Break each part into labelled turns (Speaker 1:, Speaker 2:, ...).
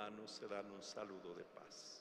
Speaker 1: manos se dan un saludo de paz.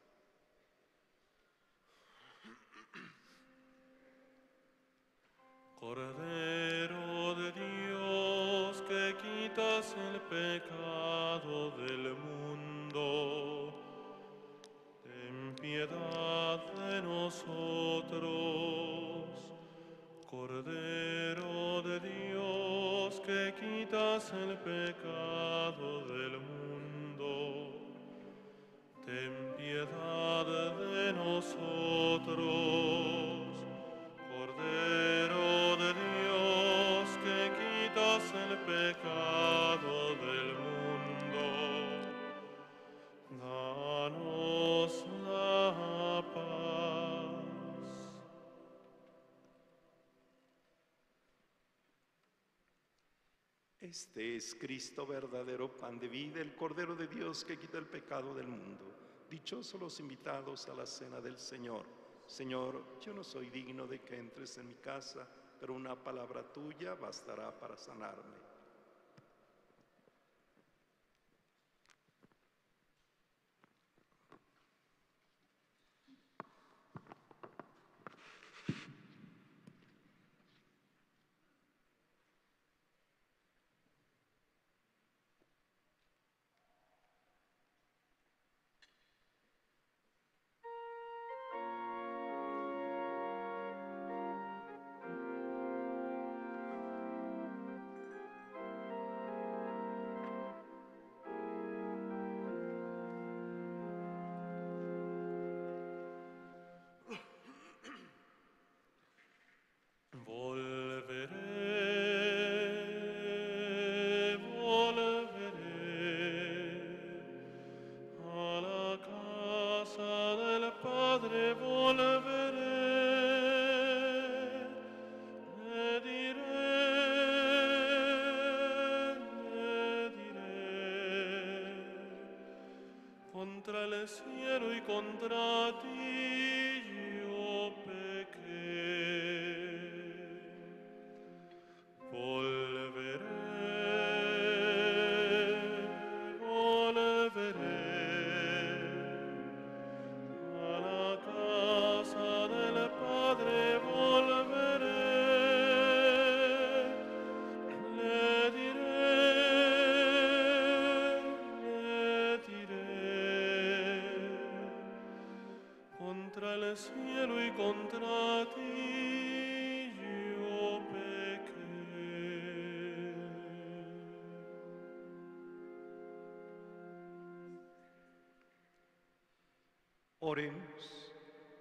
Speaker 2: Cordero de Dios, que quitas el pecado del mundo, ten piedad de nosotros. Cordero de Dios, que quitas el pecado del mundo, ten piedad de nosotros. Cordero de Dios, que quitas el pecado del mundo, danos la paz.
Speaker 1: Este es Cristo, verdadero pan de vida, el Cordero de Dios que quita el pecado del mundo. Dichosos los invitados a la cena del Señor. Señor, yo no soy digno de que entres en mi casa, pero una palabra tuya bastará para sanarme.
Speaker 2: Volveré, volveré a la casa del Padre, volveré. Le diré, contra el cielo y contra ti yo pequé. Volveré a la casa del Padre, volveré. Le diré, contra el cielo y contra ti yo pequé.
Speaker 1: Oremos.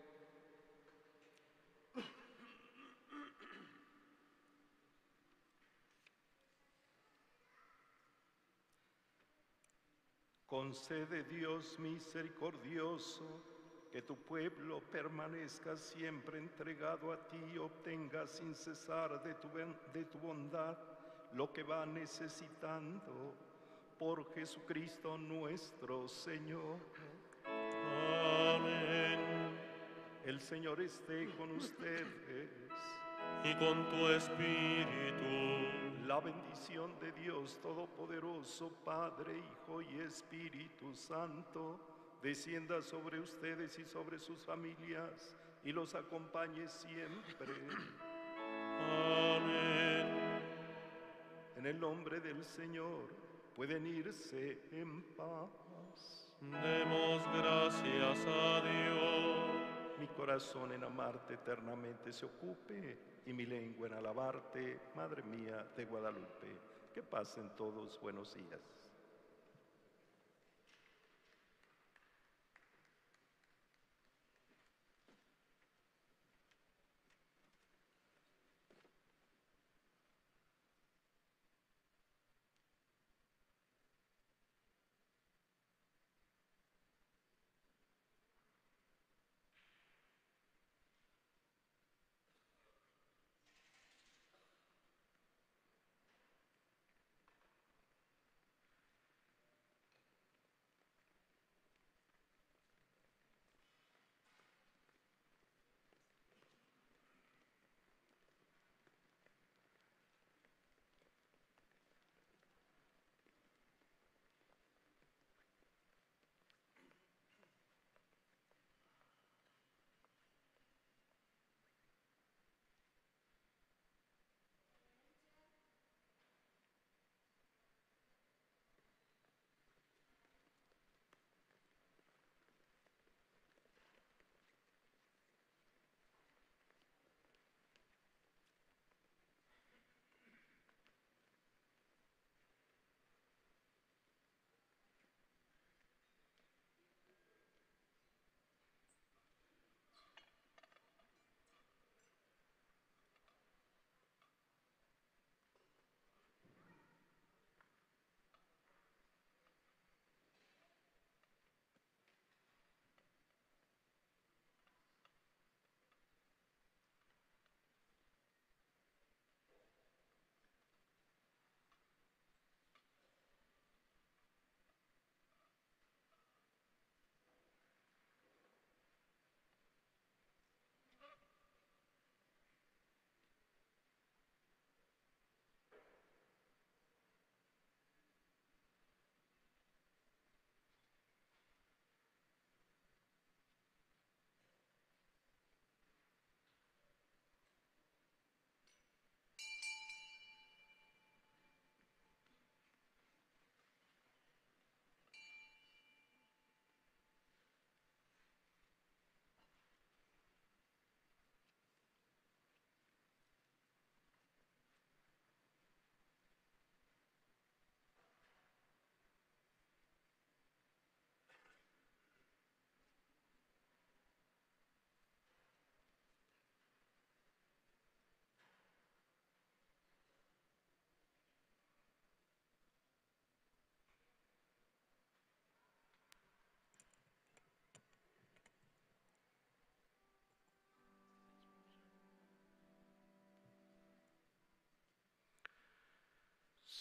Speaker 1: Concede, Dios misericordioso, que tu pueblo permanezca siempre entregado a ti y obtenga sin cesar de tu bondad lo que va necesitando. Por Jesucristo nuestro Señor.
Speaker 2: Amén.
Speaker 1: El Señor esté con ustedes.
Speaker 2: Y con tu espíritu.
Speaker 1: La bendición de Dios Todopoderoso, Padre, Hijo y Espíritu Santo, descienda sobre ustedes y sobre sus familias y los acompañe siempre.
Speaker 2: Amén.
Speaker 1: En el nombre del Señor, pueden irse en paz.
Speaker 2: Demos gracias a Dios.
Speaker 1: Mi corazón en amarte eternamente se ocupe y mi lengua en alabarte, Madre mía de Guadalupe. Que pasen todos buenos días.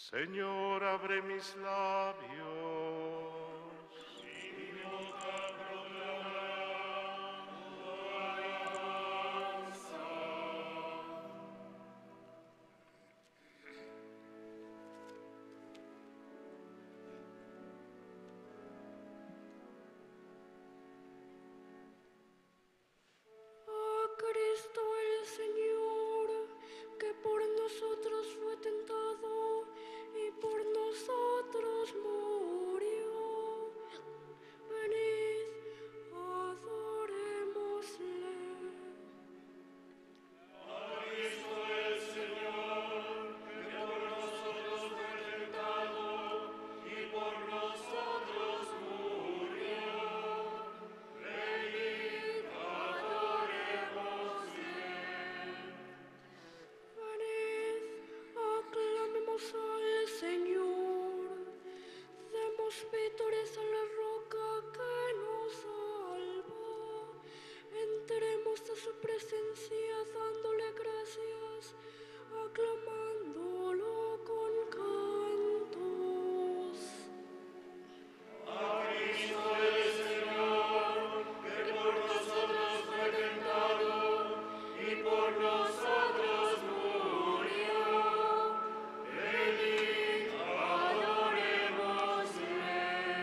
Speaker 1: Señor, abre mis labios.
Speaker 3: Cristo el Señor, que por nosotros fue tentado y por nosotros murió. Venid, adorémosle.
Speaker 2: A Cristo el Señor, que por nosotros fue tentado y por nosotros murió. Venid,
Speaker 3: Venid, aclamemos al Señor, demos vítores a la roca que nos salva, entremos a su presencia dándole gracias, aclamándolo con cantos.
Speaker 2: a Cristo el Señor, que por nosotros fue tentado y por nosotros murió. Venid, adorémosle.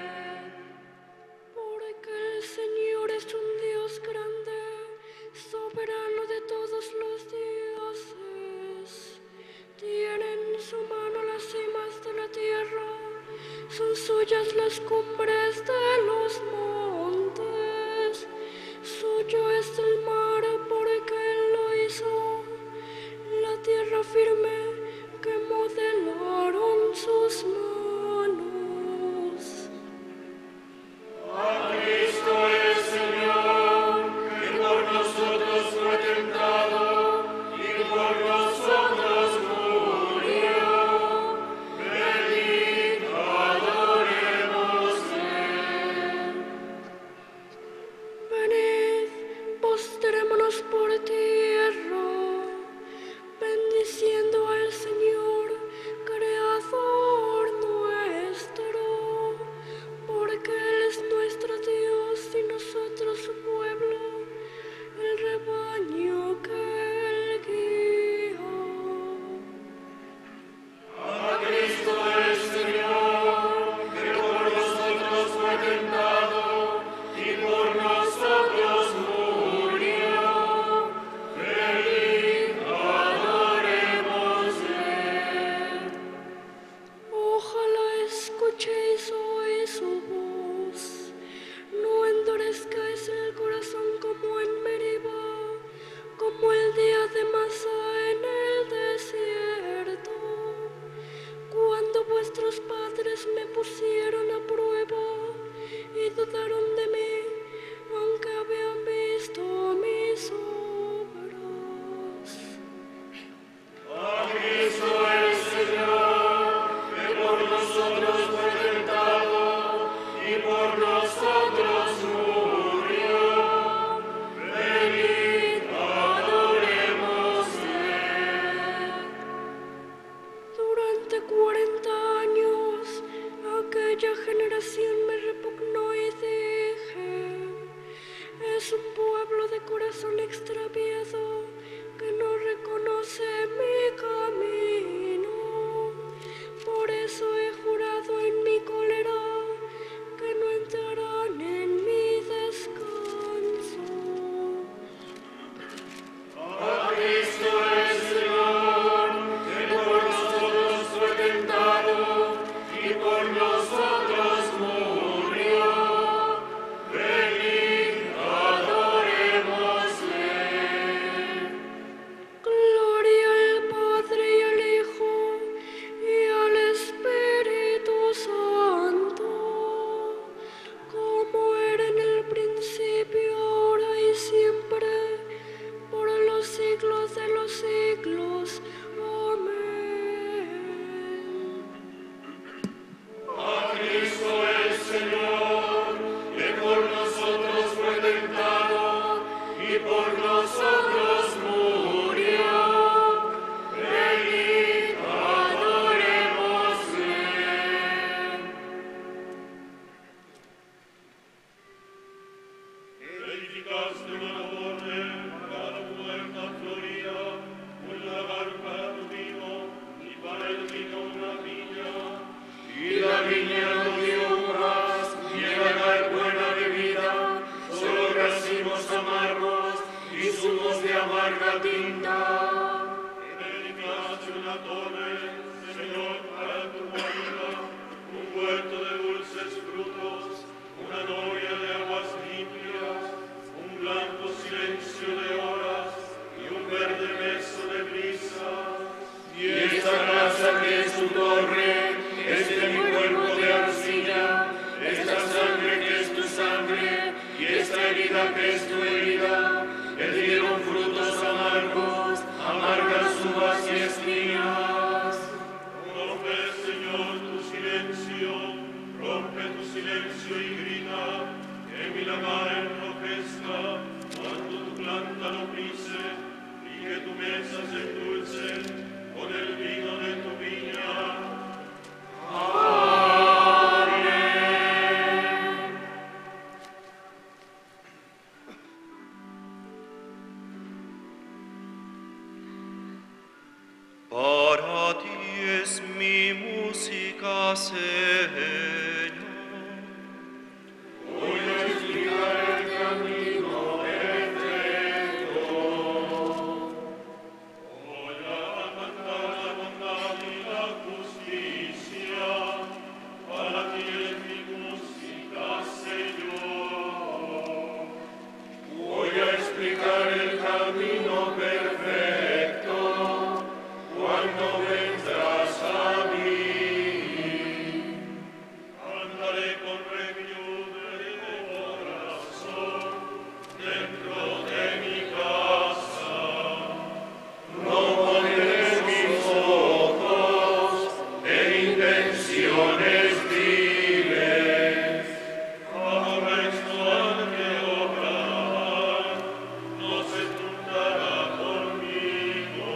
Speaker 3: Porque el Señor es un Dios grande, soberano de todos los dioses. Tiene en su mano las cimas de la tierra, son suyas las cumbres de los montes. Suyo es el mar porque Él lo hizo, la tierra firme que modelaron sus manos.
Speaker 2: A Cristo el Señor, que por nosotros fue tentado y por nosotros murió. Venid, adorémosle.
Speaker 3: Venid, postrémonos por tierra, bendiciendo al Señor, Creador nuestro, porque Él es nuestro Dios y nosotros su pueblo, el rebaño que Él guía.
Speaker 2: A Cristo el Señor, que por nosotros fue tentado y por nosotros murió. Venid, adorémosle.
Speaker 3: Ojalá escuchéis hoy su voz, no endurezcáis el corazón como en Meriba, como el día de Masá en el desierto, cuando vuestros padres me pusieron a prueba y dudaron de mí, aunque habían visto mis obras.
Speaker 2: A Cristo el Señor, que por nosotros fue tentado y por nosotros murió. Venid, adorémosle.
Speaker 3: Durante 40 años aquella generación me repugnó y dije, es un pueblo de corazón extraviado que no reconoce mi camino. Por eso he jurado en mi cólera que no entrarán en mi descanso.
Speaker 2: A Cristo el Señor, que por nosotros fue tentado y por nosotros murió.
Speaker 4: vida que es tu herida, él dieron frutos amargos, amargas uvas y espinas.
Speaker 2: Rompe, Señor, tu silencio, rompe tu silencio y grita, que mi lagar enrojezca cuando tu planta lo pise, y que tu mesa se endulce con el vino de tu viña.
Speaker 5: Para ti es mi música, Señor.
Speaker 4: Voy a explicar el camino perfecto.
Speaker 2: Voy a cantar la bondad y la justicia, para ti es mi música, Señor.
Speaker 4: Voy a explicar el camino perfecto cuando vendrás a mí.
Speaker 2: Cantaré con requiem de corazón dentro de mi casa.
Speaker 4: No pondré mis ojos en intenciones viles.
Speaker 2: Aborrezco al que obra mal, no se juntará conmigo.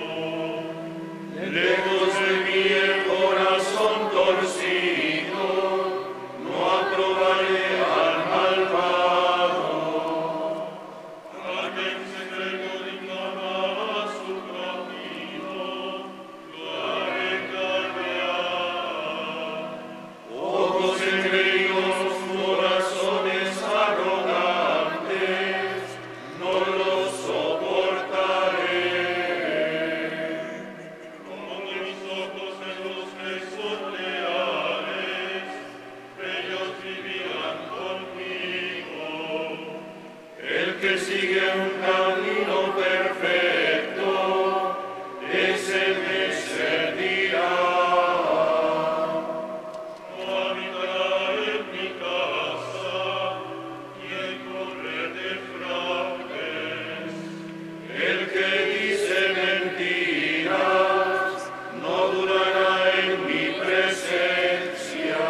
Speaker 4: Lejos de mí el corazón torcido, no aprobaré al malvado.
Speaker 2: Al que en secreto difama su prójimo, lo haré callar.
Speaker 4: Ojos engreídos, corazones arrogantes, no los soportaré.
Speaker 2: Pongo mis ojos en los que son leales, ellos vivirán conmigo.
Speaker 4: El que sigue un camino perfecto, ese me servirá.
Speaker 2: No habitará en mi casa quien corre de fraudes.
Speaker 4: El que dice mentiras, no durará en mi presencia.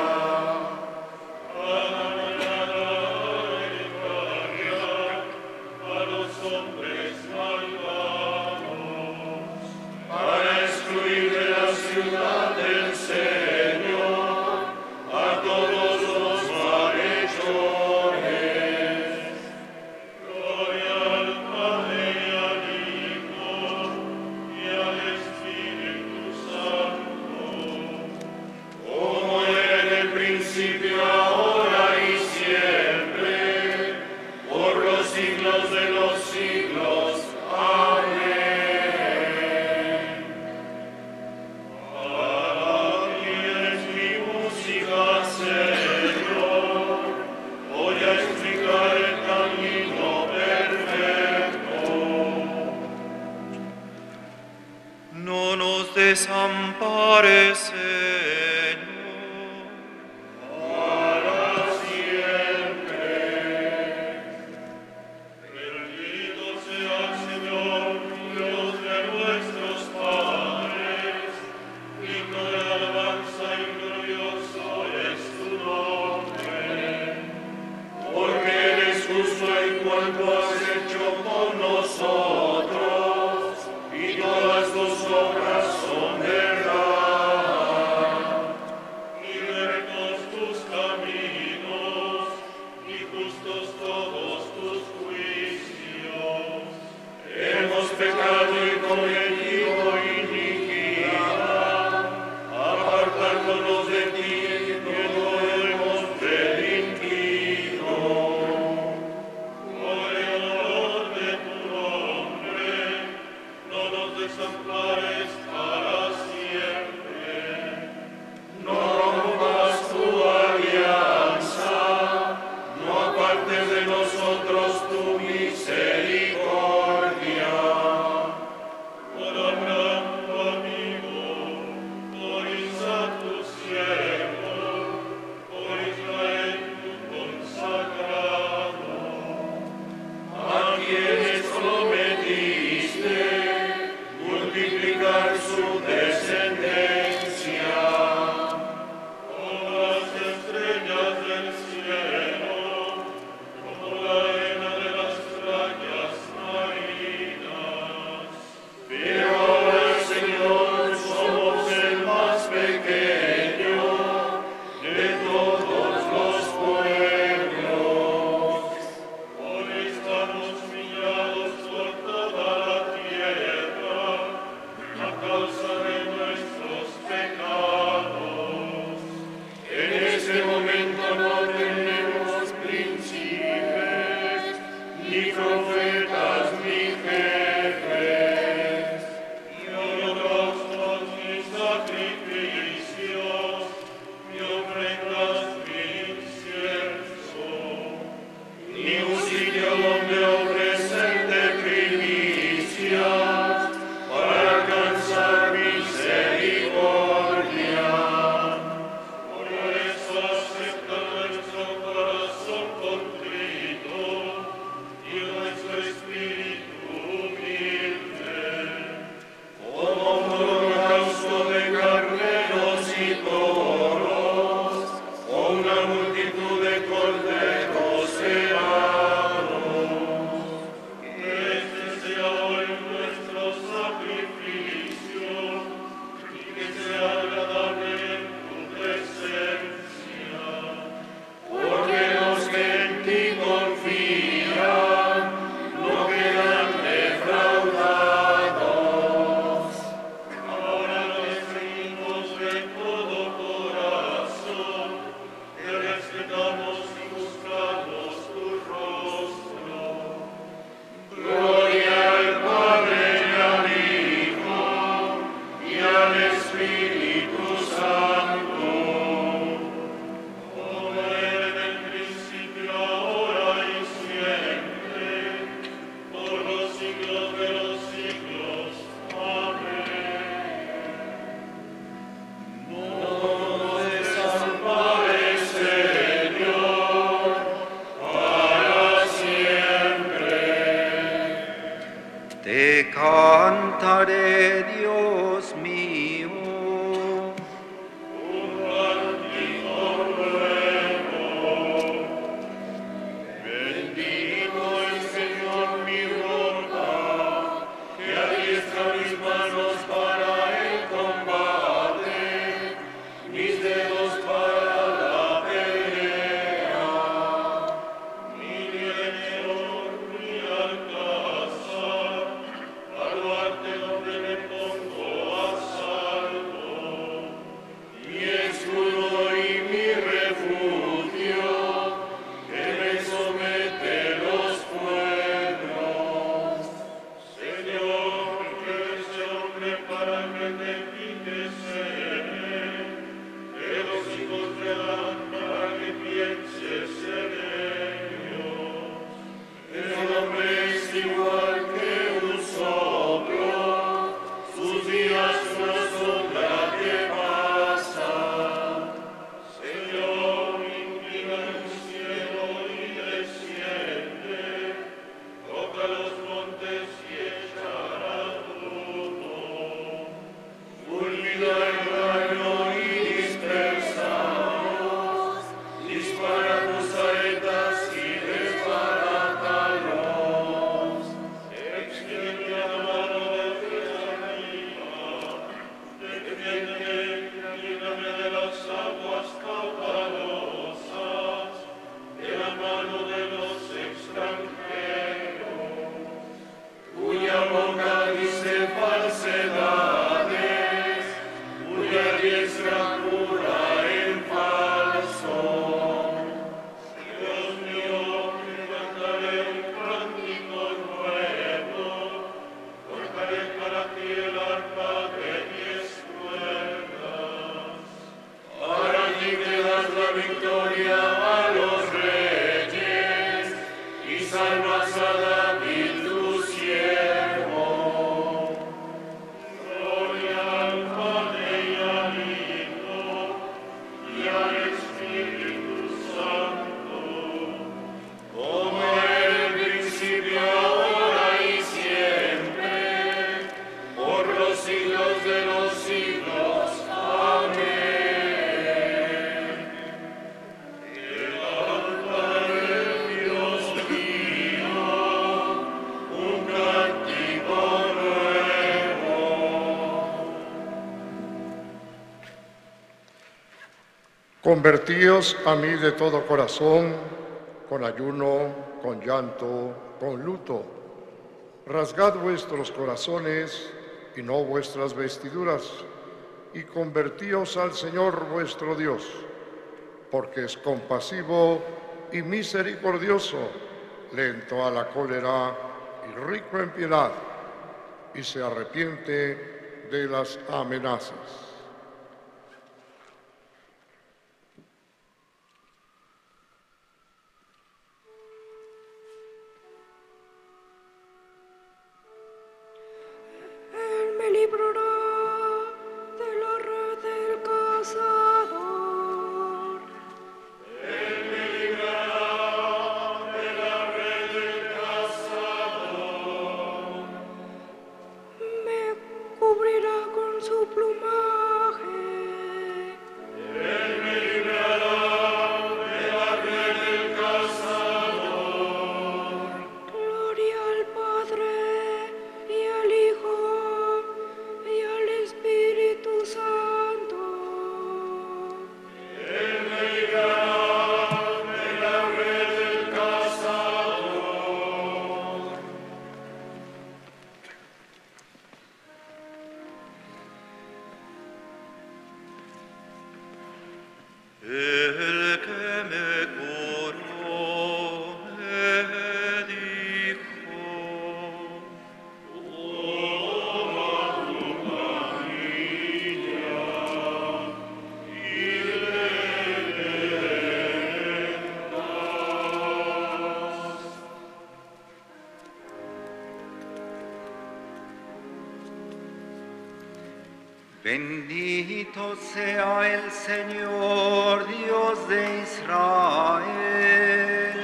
Speaker 2: A los hombres malvados,
Speaker 4: Para excluir de la ciudad del Señor a todos los malhechores.
Speaker 2: gloria al Padre y al Hijo y al Espíritu Santo.
Speaker 4: Como era en el principio, ahora y siempre, por los siglos de los siglos. Amén. Para ti es mi música, Señor. Voy a explicar el camino perfecto.
Speaker 5: No nos desampares, Señor.
Speaker 4: Para siempre.
Speaker 2: Bendito sea el Señor, Dios de nuestros padres, digno de alabanza y glorioso es tu nombre.
Speaker 4: Porque eres justo en cuanto has hecho con nosotros, y todas tus obras son verdad.
Speaker 2: Y rectos tus caminos, y justos todos tus juicios.
Speaker 4: Hemos pecado y cometido iniquidad, apartándonos de ti, que no hemos delinquido.
Speaker 2: Gloria ni un sitio donde ofrecerte primicias para alcanzar misericordia. Por eso acepta nuestro corazón contrito y nuestro espíritu humilde, como un holocausto de carneros y toros, o una multitud de corderos celados. Este sea hoy nuestro sacrificio, y que sea agradable en tu presencia, porque los que en ti confían no quedan defraudados. Ahora los ricos de todo corazón, te respetamos y buscamos tu rostro. Gloria al Padre y al Hijo y al Espíritu Santo, como era en el principio, ahora y siempre, por los siglos de los siglos. Amén. No nos desampares, Señor, para siempre.
Speaker 5: Te cantaré, Dios mío.
Speaker 2: Un cántico nuevo. Bendito el Señor mi roca, que adiestra mis manos para el combate, mis dedos para la pelea. Ni venidor ni alcázar, baluarte donde me pongo a salvo. Mi escudo y mi refugio, que me somete los pueblos. Señor, que ese hombre para que te fijes en él, que los hijos te dan para que pienses en ellos. El hombre es igual que un soplo, sus días una sombra que pasa. Señor, inclina el cielo y desciende, toca los montes y echará fruto. Fulmina el rayo y dispersalos, dispara tus saetas y desbarátalos. Extiende la mano desde arriba, defiende, líbrame de las aguas caudalosas, de la mano de los extranjeros, cuya boca dice falsedades, cuya diestra jura en falso. Dios mío, te cantaré un cántico nuevo, tocaré para ti el arpa de 10 cuerdas. Para ti te das la victoria a los reyes y salvas a David tu siervo. Gloria al Padre y al Hijo y al Espíritu Santo, como era en el principio, ahora y siempre, por los siglos de los siglos. Amén. Te cantaré, Dios mío, un cántico nuevo.
Speaker 6: Convertíos a mí de todo corazón, con ayuno, con llanto, con luto. Rasgad vuestros corazones y no vuestras vestiduras, y convertíos al Señor vuestro Dios, porque es compasivo y misericordioso, lento a la cólera y rico en piedad, y se arrepiente de las amenazas.
Speaker 5: Bendito sea el Señor, Dios de Israel.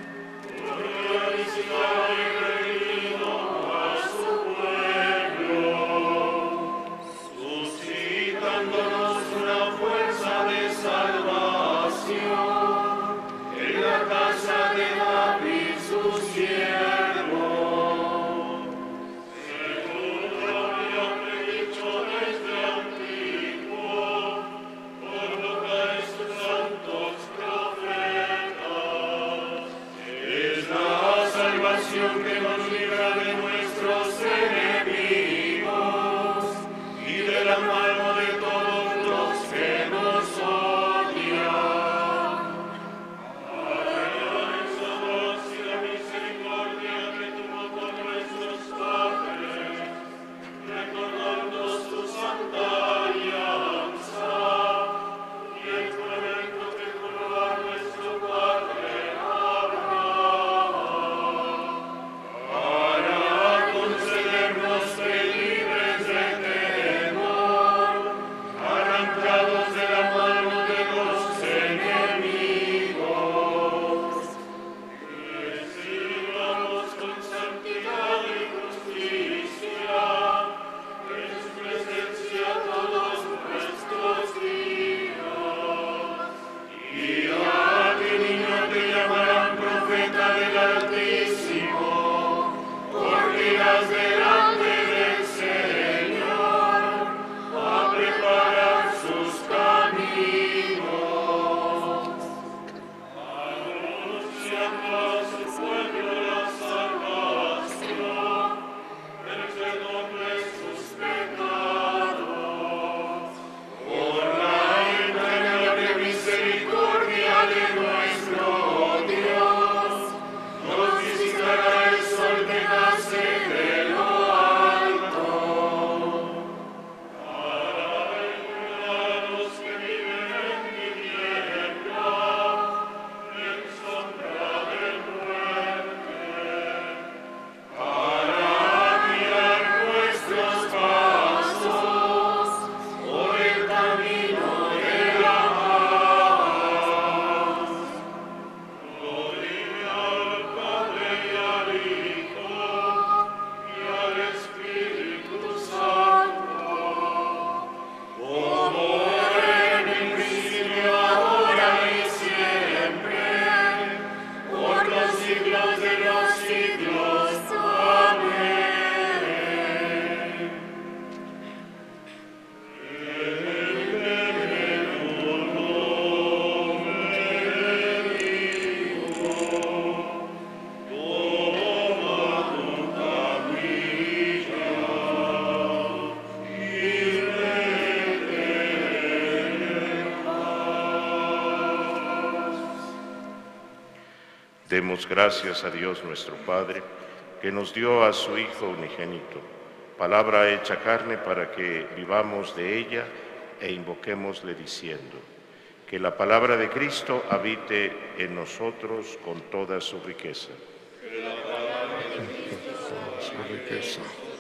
Speaker 2: Suscitándonos una fuerza de salvación en la casa de David, su siervo. Según lo había predicho desde antiguo, por boca de sus santos profetas. Es la salvación que nos libra de nuestros enemigos y de la mano de todos los que nos odian. Alianza vos y la misericordia que tuvo con nuestros padres, recordando su santa alianza y el juramento que juró a nuestro padre Abraham, para concedernos que libres de temor, arrancados de la mano de los enemigos, recibamos con santidad y justicia en su presencia todos nuestros días. Y a ti, niño, te llamarán profeta del Altísimo, porque irás delante del Señor a preparar sus caminos, anunciando a su pueblo la salvación, el perdón de sus pecados, por la entrañable misericordia de nuestro Dios, nos visitará el sol que nace de lo alto, para iluminar a los que viven en tiniebla, en sombra de muerte, para guiar nuestros pasos por el camino de la paz. Gloria al Padre y al Hijo y al Espíritu Santo, como era en el principio, ahora y siempre, por los siglos de los siglos. Amén.
Speaker 1: Demos gracias a Dios nuestro Padre, que nos dio a su Hijo unigénito, palabra hecha carne para que vivamos de ella e invoquémosle diciendo, que la palabra de Cristo habite en nosotros con toda su riqueza.
Speaker 6: Su riqueza.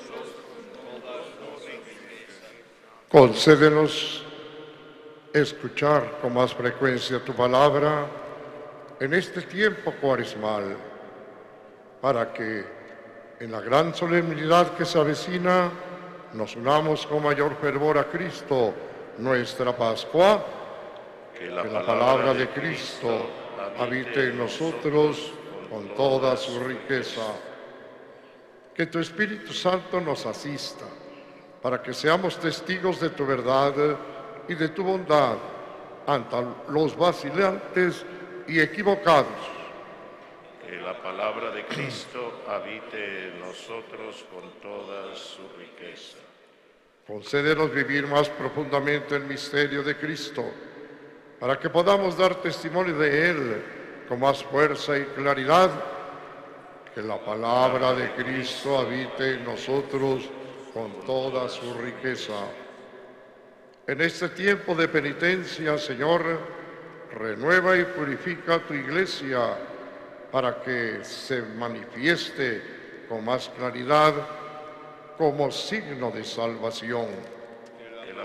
Speaker 6: Concédenos escuchar con más frecuencia tu palabra en este tiempo cuaresmal, para que en la gran solemnidad que se avecina nos unamos con mayor fervor a Cristo, nuestra Pascua. Que la palabra de Cristo habite en nosotros con toda su riqueza. Que tu Espíritu Santo nos asista, para que seamos testigos de tu verdad y de tu bondad ante los vacilantes y equivocados.
Speaker 1: Que la palabra de Cristo habite en nosotros con toda su riqueza.
Speaker 6: Concédenos vivir más profundamente el misterio de Cristo, para que podamos dar testimonio de Él con más fuerza y claridad. Que la palabra de Cristo habite en nosotros con toda su riqueza. En este tiempo de penitencia, Señor, renueva y purifica tu Iglesia para que se manifieste con más claridad como signo de salvación.
Speaker 1: Que la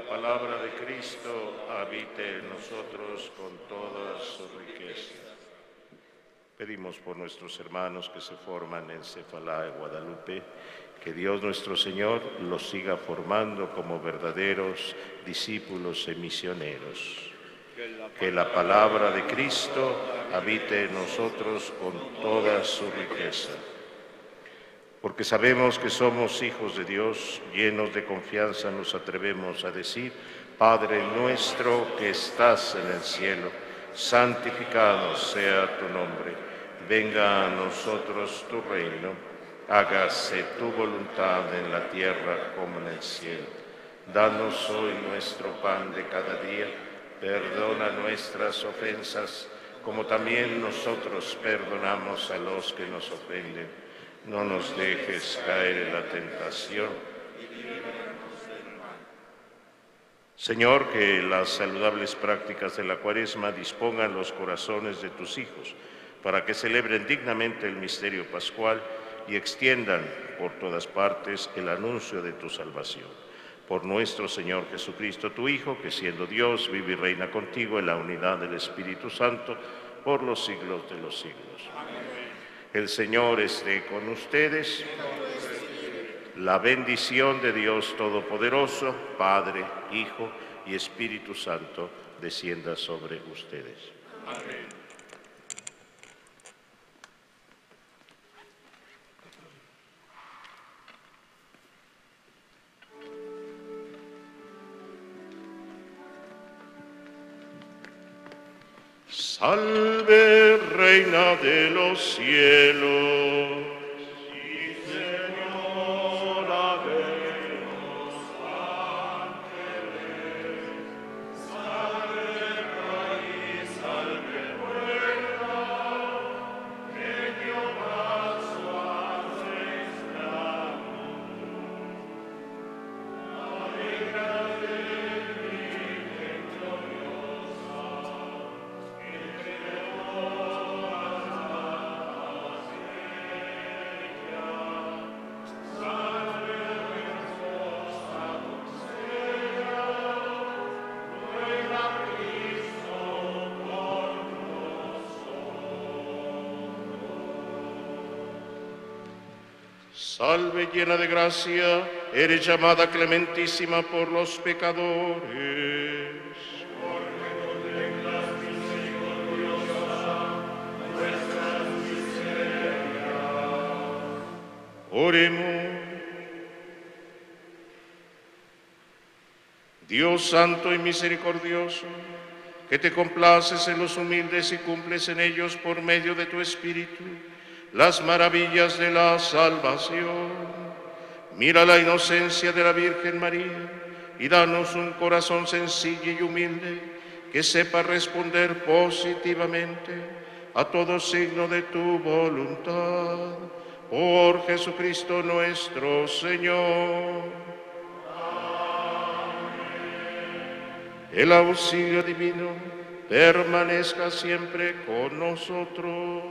Speaker 2: palabra de Cristo habite en nosotros con toda su riqueza. Pedimos por nuestros hermanos que se forman en Cefalá de Guadalupe, que Dios nuestro Señor los siga formando como verdaderos discípulos y misioneros. Que la palabra de Cristo habite en nosotros con toda su riqueza. Porque sabemos que somos hijos de Dios, llenos de confianza nos atrevemos a decir: Padre nuestro que estás en el cielo, santificado sea tu nombre. Venga a nosotros tu reino, hágase tu voluntad en la tierra como en el cielo. Danos hoy nuestro pan de cada día, perdona nuestras ofensas, como también nosotros perdonamos a los que nos ofenden. No nos dejes caer en la tentación. Señor, que las saludables prácticas de la Cuaresma dispongan los corazones de tus hijos, para que celebren dignamente el misterio pascual y extiendan por todas partes el anuncio de tu salvación. Por nuestro Señor Jesucristo, tu Hijo, que siendo Dios, vive y reina contigo en la unidad del Espíritu Santo, por los siglos de los siglos. Amén. El Señor esté con ustedes. La bendición de Dios Todopoderoso, Padre, Hijo y Espíritu Santo, descienda sobre ustedes. Amén. Salve, Reina de los cielos. Sí, Señora de los ángeles. Salve, Raíz, salve, puerta, que Jehová su ancestro. Alégrate, Virgen gloriosa. Salve llena de gracia, eres llamada clementísima por los pecadores. Porque contemplas misericordiosa nuestras miserias. Oremos. Dios santo y misericordioso, que te complaces en los humildes y cumples en ellos por medio de tu Espíritu las maravillas de la salvación. Mira la inocencia de la Virgen María y danos un corazón sencillo y humilde que sepa responder positivamente a todo signo de tu voluntad. Por Jesucristo nuestro Señor. Amén. El auxilio divino permanezca siempre con nosotros.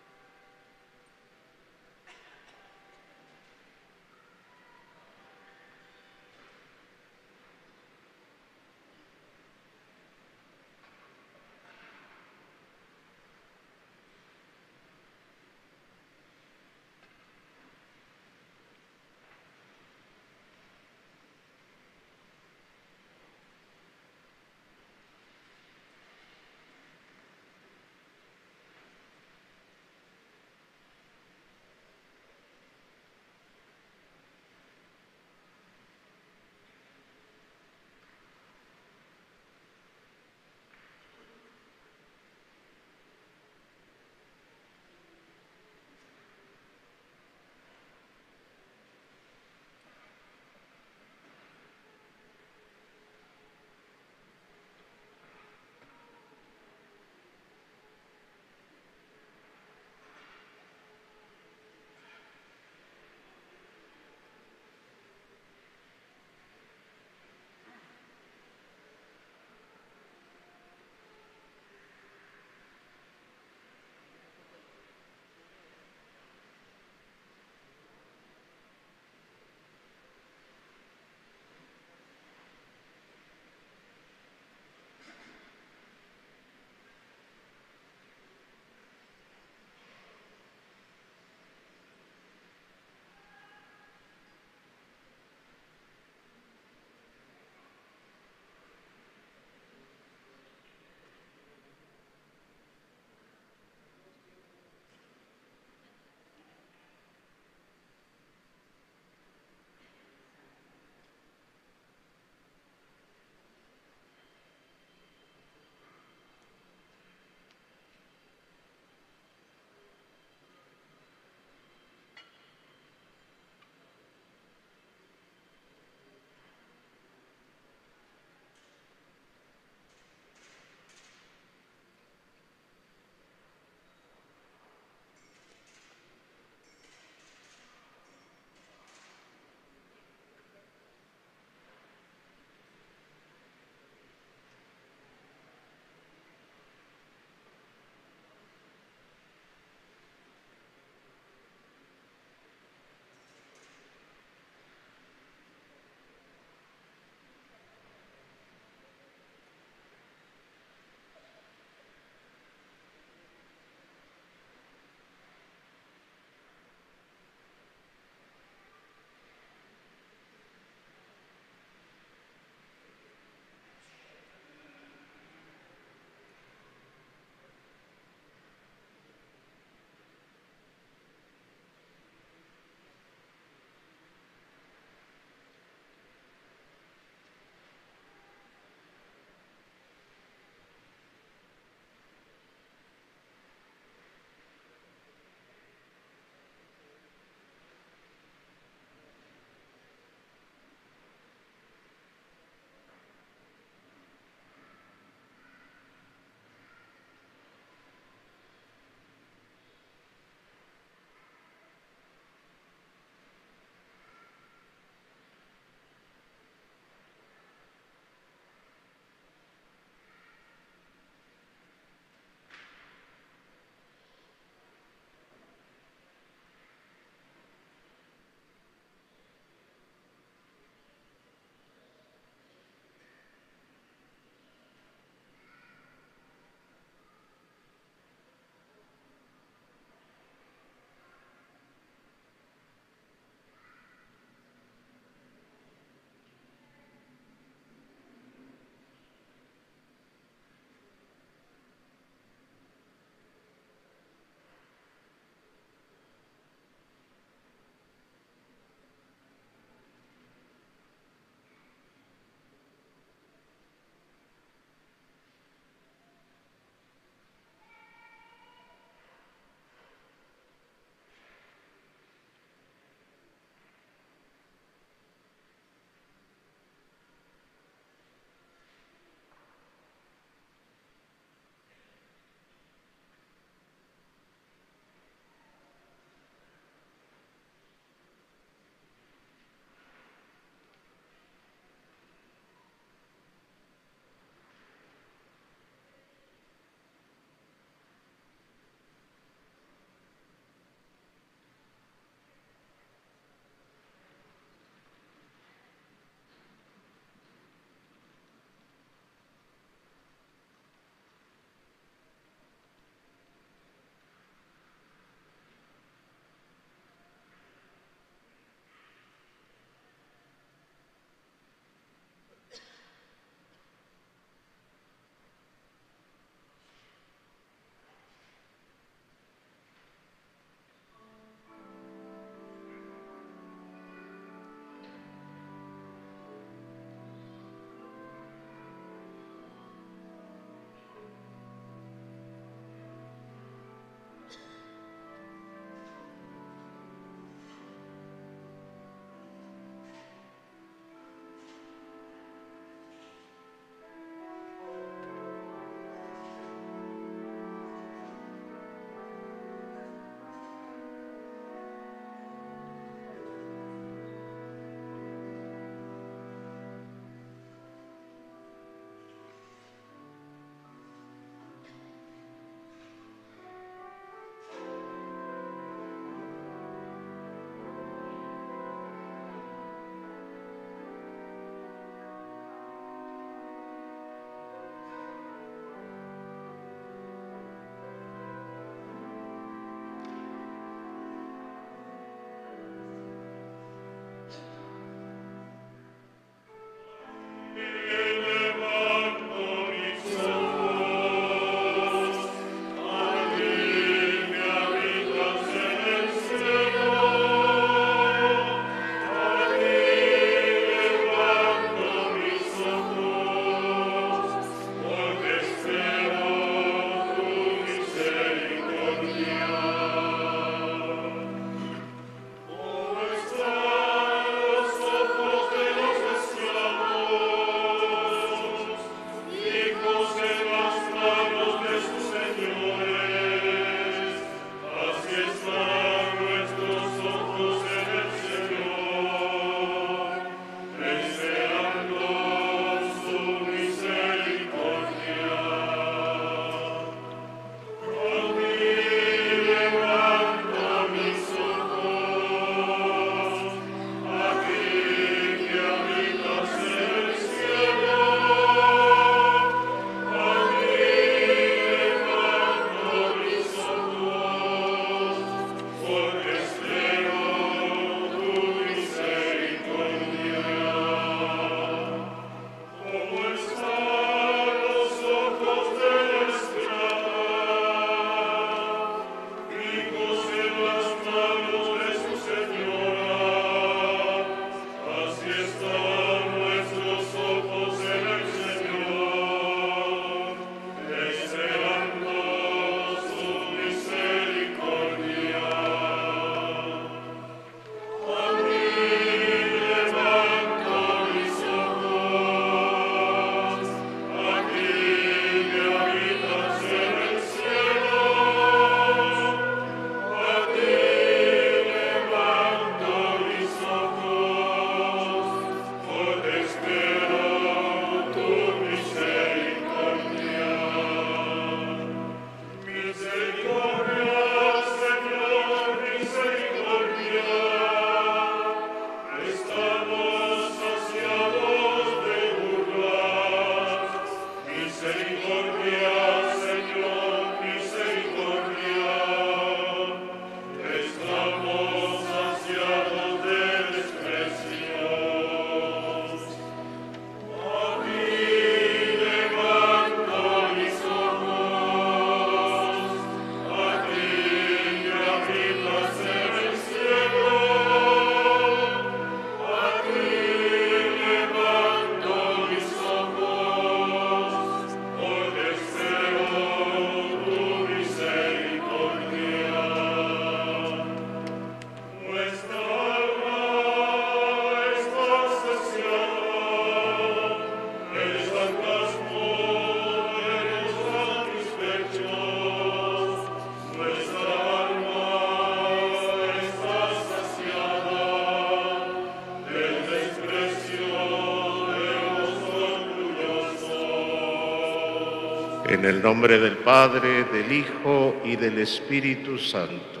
Speaker 7: En el nombre del Padre, del Hijo y del Espíritu Santo.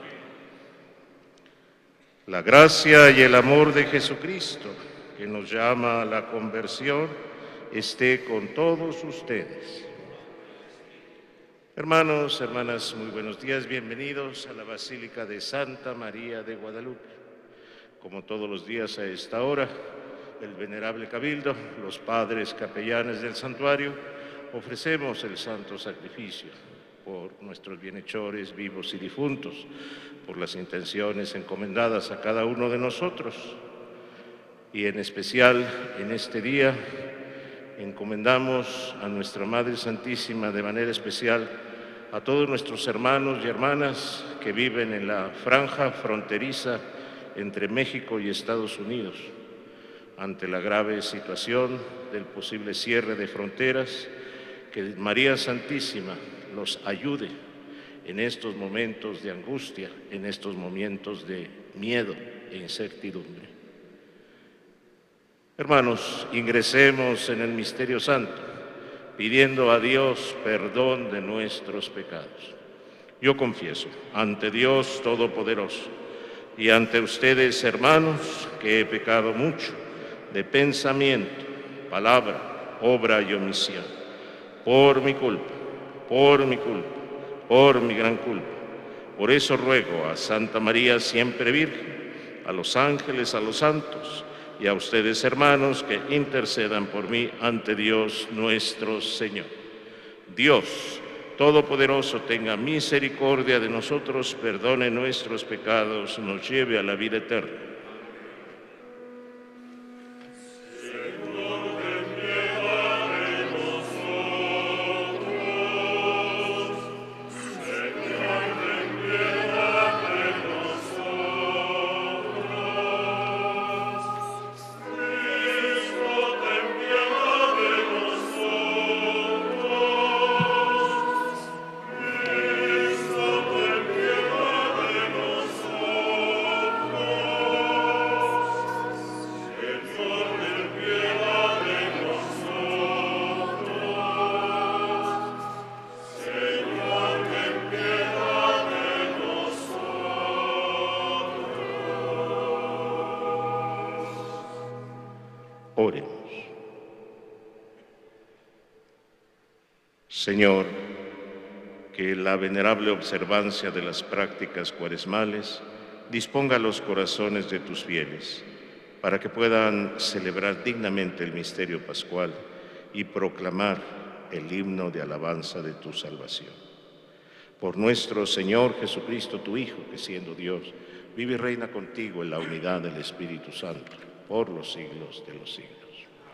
Speaker 7: La gracia y el amor de Jesucristo, que nos llama a la conversión, esté con todos ustedes. Hermanos, hermanas, muy buenos días, bienvenidos a la Basílica de Santa María de Guadalupe. Como todos los días a esta hora, el Venerable Cabildo, los padres capellanes del santuario, ofrecemos el santo sacrificio por nuestros bienhechores vivos y difuntos, por las intenciones encomendadas a cada uno de nosotros y en especial en este día encomendamos a nuestra Madre Santísima de manera especial a todos nuestros hermanos y hermanas que viven en la franja fronteriza entre México y Estados Unidos, ante la grave situación del posible cierre de fronteras, que María Santísima los ayude en estos momentos de angustia, en estos momentos de miedo e incertidumbre. Hermanos, ingresemos en el misterio santo, pidiendo a Dios perdón de nuestros pecados. Yo confieso ante Dios Todopoderoso y ante ustedes, hermanos, que he pecado mucho de pensamiento, palabra, obra y omisión. Por mi culpa, por mi gran culpa. Por eso ruego a Santa María siempre Virgen, a los ángeles, a los santos y a ustedes, hermanos, que intercedan por mí ante Dios nuestro Señor. Dios Todopoderoso tenga misericordia de nosotros, perdone nuestros pecados, nos lleve a la vida eterna. Oremos. Señor, que la venerable observancia de las prácticas cuaresmales disponga los corazones de tus fieles, para que puedan celebrar dignamente el misterio pascual y proclamar el himno de alabanza de tu salvación. Por nuestro Señor Jesucristo, tu Hijo, que siendo Dios, vive y reina contigo en la unidad del Espíritu Santo, por los siglos de los siglos.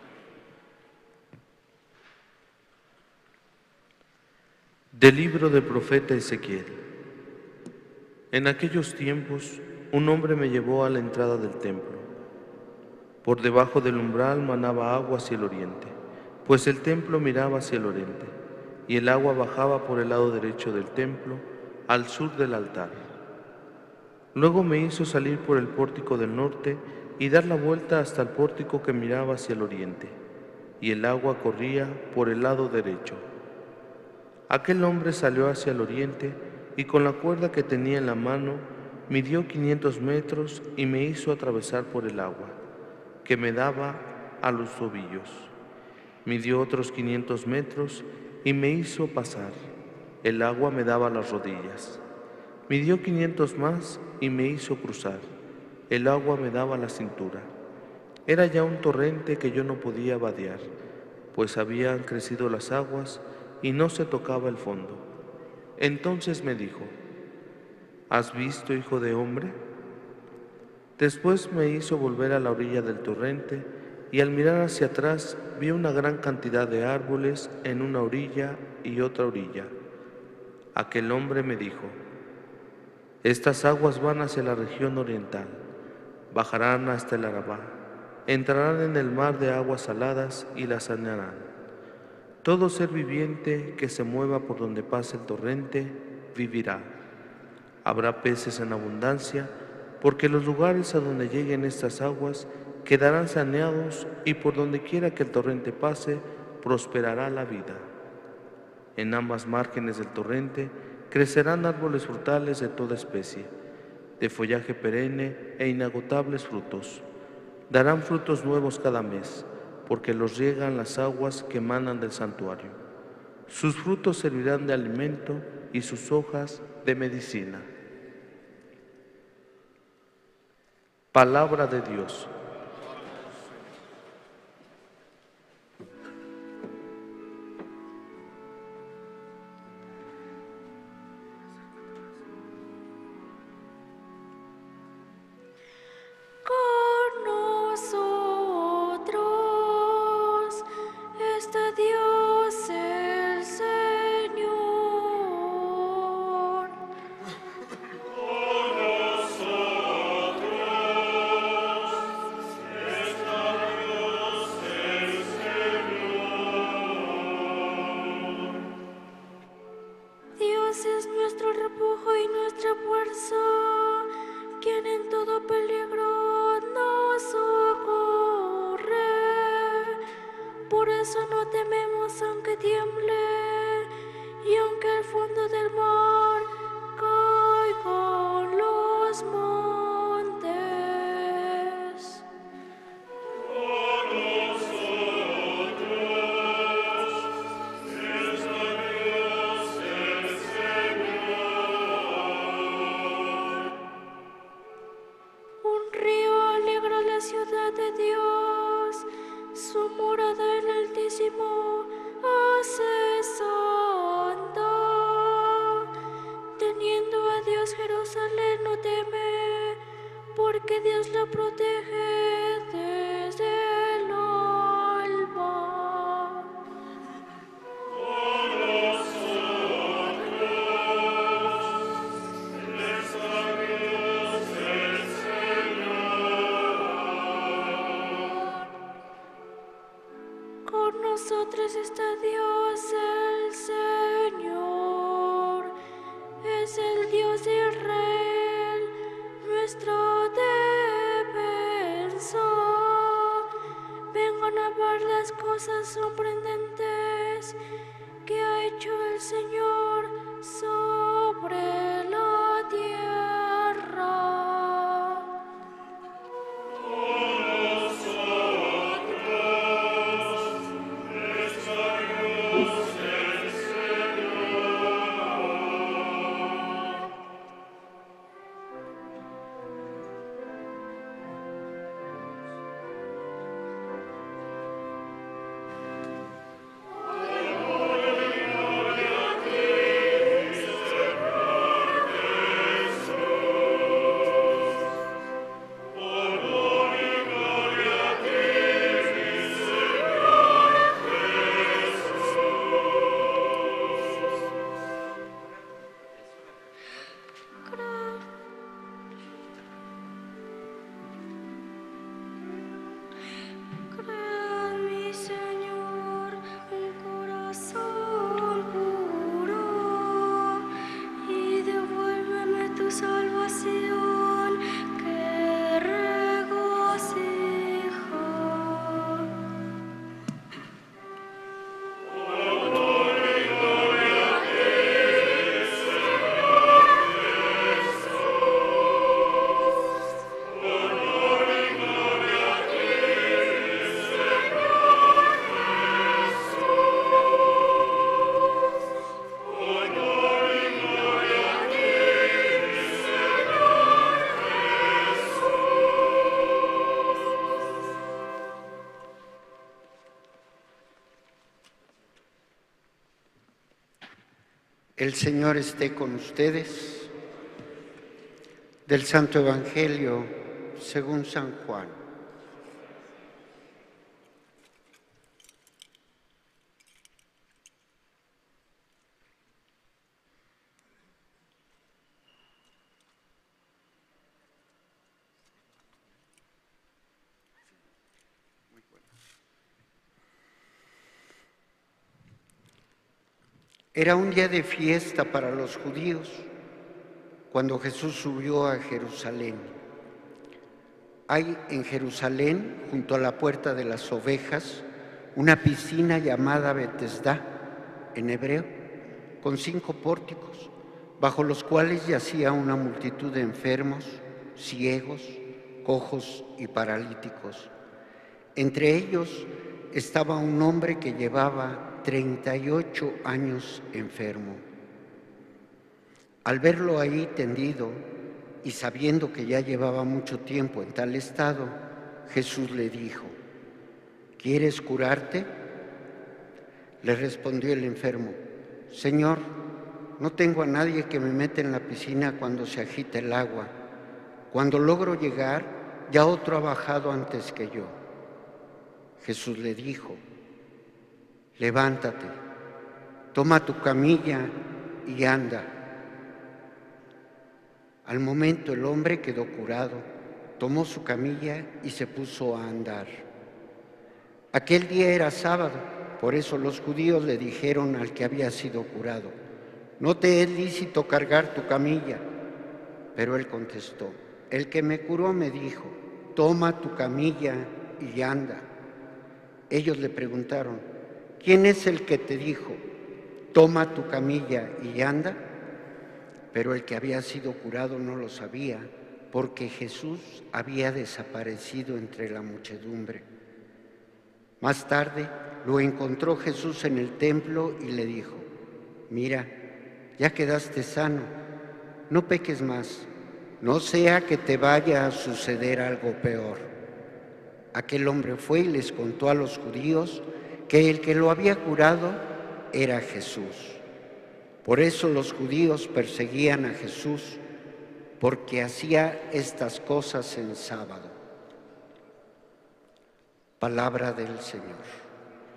Speaker 8: Del libro del profeta Ezequiel. En aquellos tiempos, un hombre me llevó a la entrada del templo. Por debajo del umbral manaba agua hacia el oriente, pues el templo miraba hacia el oriente, y el agua bajaba por el lado derecho del templo, al sur del altar. Luego me hizo salir por el pórtico del norte y dar la vuelta hasta el pórtico que miraba hacia el oriente, y el agua corría por el lado derecho. Aquel hombre salió hacia el oriente y con la cuerda que tenía en la mano midió 500 metros y me hizo atravesar por el agua, que me daba a los tobillos. Midió otros 500 metros y me hizo pasar. El agua me daba a las rodillas. Midió 500 más y me hizo cruzar. El agua me daba a la cintura. Era ya un torrente que yo no podía vadear, pues habían crecido las aguas y no se tocaba el fondo. Entonces me dijo: ¿has visto, hijo de hombre? Después me hizo volver a la orilla del torrente y al mirar hacia atrás vi una gran cantidad de árboles en una orilla y otra orilla. Aquel hombre me dijo: estas aguas van hacia la región oriental, bajarán hasta el Arabá, entrarán en el mar de aguas saladas y la sanearán. Todo ser viviente que se mueva por donde pase el torrente vivirá. Habrá peces en abundancia, porque los lugares a donde lleguen estas aguas quedarán saneados y por donde quiera que el torrente pase prosperará la vida. En ambas márgenes del torrente crecerán árboles frutales de toda especie, de follaje perenne e inagotables frutos. Darán frutos nuevos cada mes, porque los riegan las aguas que emanan del santuario. Sus frutos servirán de alimento y sus hojas de medicina. Palabra de Dios.
Speaker 5: El Señor esté con ustedes. Del Santo Evangelio según San Juan. Era un día de fiesta para los judíos cuando Jesús subió a Jerusalén. Hay en Jerusalén, junto a la puerta de las ovejas, una piscina llamada Betesda, en hebreo, con 5 pórticos, bajo los cuales yacía una multitud de enfermos, ciegos, cojos y paralíticos. Entre ellos estaba un hombre que llevaba 38 años enfermo. Al verlo ahí tendido y sabiendo que ya llevaba mucho tiempo en tal estado, Jesús le dijo: ¿quieres curarte? Le respondió el enfermo: Señor, no tengo a nadie que me meta en la piscina cuando se agita el agua. Cuando logro llegar, ya otro ha bajado antes que yo. Jesús le dijo: levántate, toma tu camilla y anda. Al momento el hombre quedó curado, tomó su camilla y se puso a andar. Aquel día era sábado, por eso los judíos le dijeron al que había sido curado: no te es lícito cargar tu camilla. Pero él contestó: el que me curó me dijo: toma tu camilla y anda. Ellos le preguntaron: ¿quién es el que te dijo: toma tu camilla y anda? Pero el que había sido curado no lo sabía, porque Jesús había desaparecido entre la muchedumbre. Más tarde lo encontró Jesús en el templo y le dijo: mira, ya quedaste sano, no peques más, no sea que te vaya a suceder algo peor. Aquel hombre fue y les contó a los judíos que el que lo había curado era Jesús. Por eso los judíos perseguían a Jesús, porque hacía estas cosas en sábado. Palabra del Señor.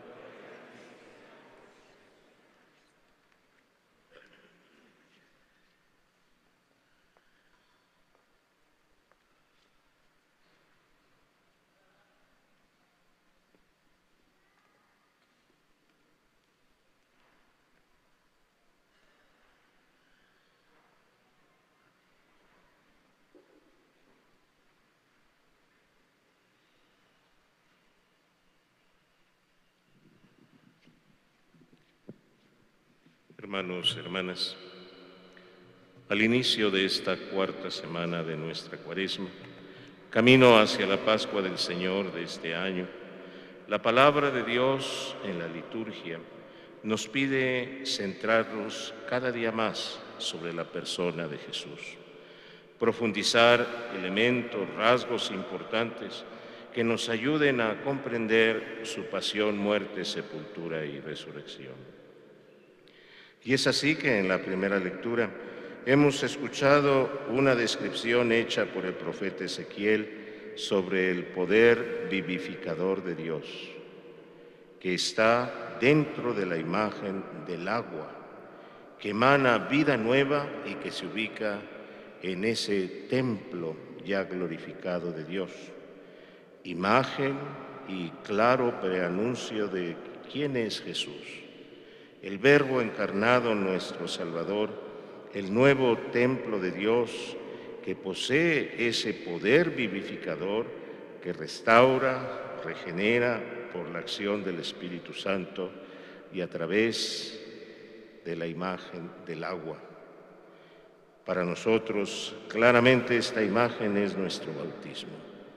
Speaker 7: Hermanos, hermanas, al inicio de esta cuarta semana de nuestra Cuaresma, camino hacia la Pascua del Señor de este año, la palabra de Dios en la liturgia nos pide centrarnos cada día más sobre la persona de Jesús, profundizar elementos, rasgos importantes que nos ayuden a comprender su pasión, muerte, sepultura y resurrección. Y es así que en la primera lectura hemos escuchado una descripción hecha por el profeta Ezequiel sobre el poder vivificador de Dios, que está dentro de la imagen del agua, que emana vida nueva y que se ubica en ese templo ya glorificado de Dios. Imagen y claro preanuncio de quién es Jesús, el Verbo encarnado, nuestro Salvador, el nuevo templo de Dios que posee ese poder vivificador que restaura, regenera por la acción del Espíritu Santo y a través de la imagen del agua. Para nosotros, claramente esta imagen es nuestro bautismo.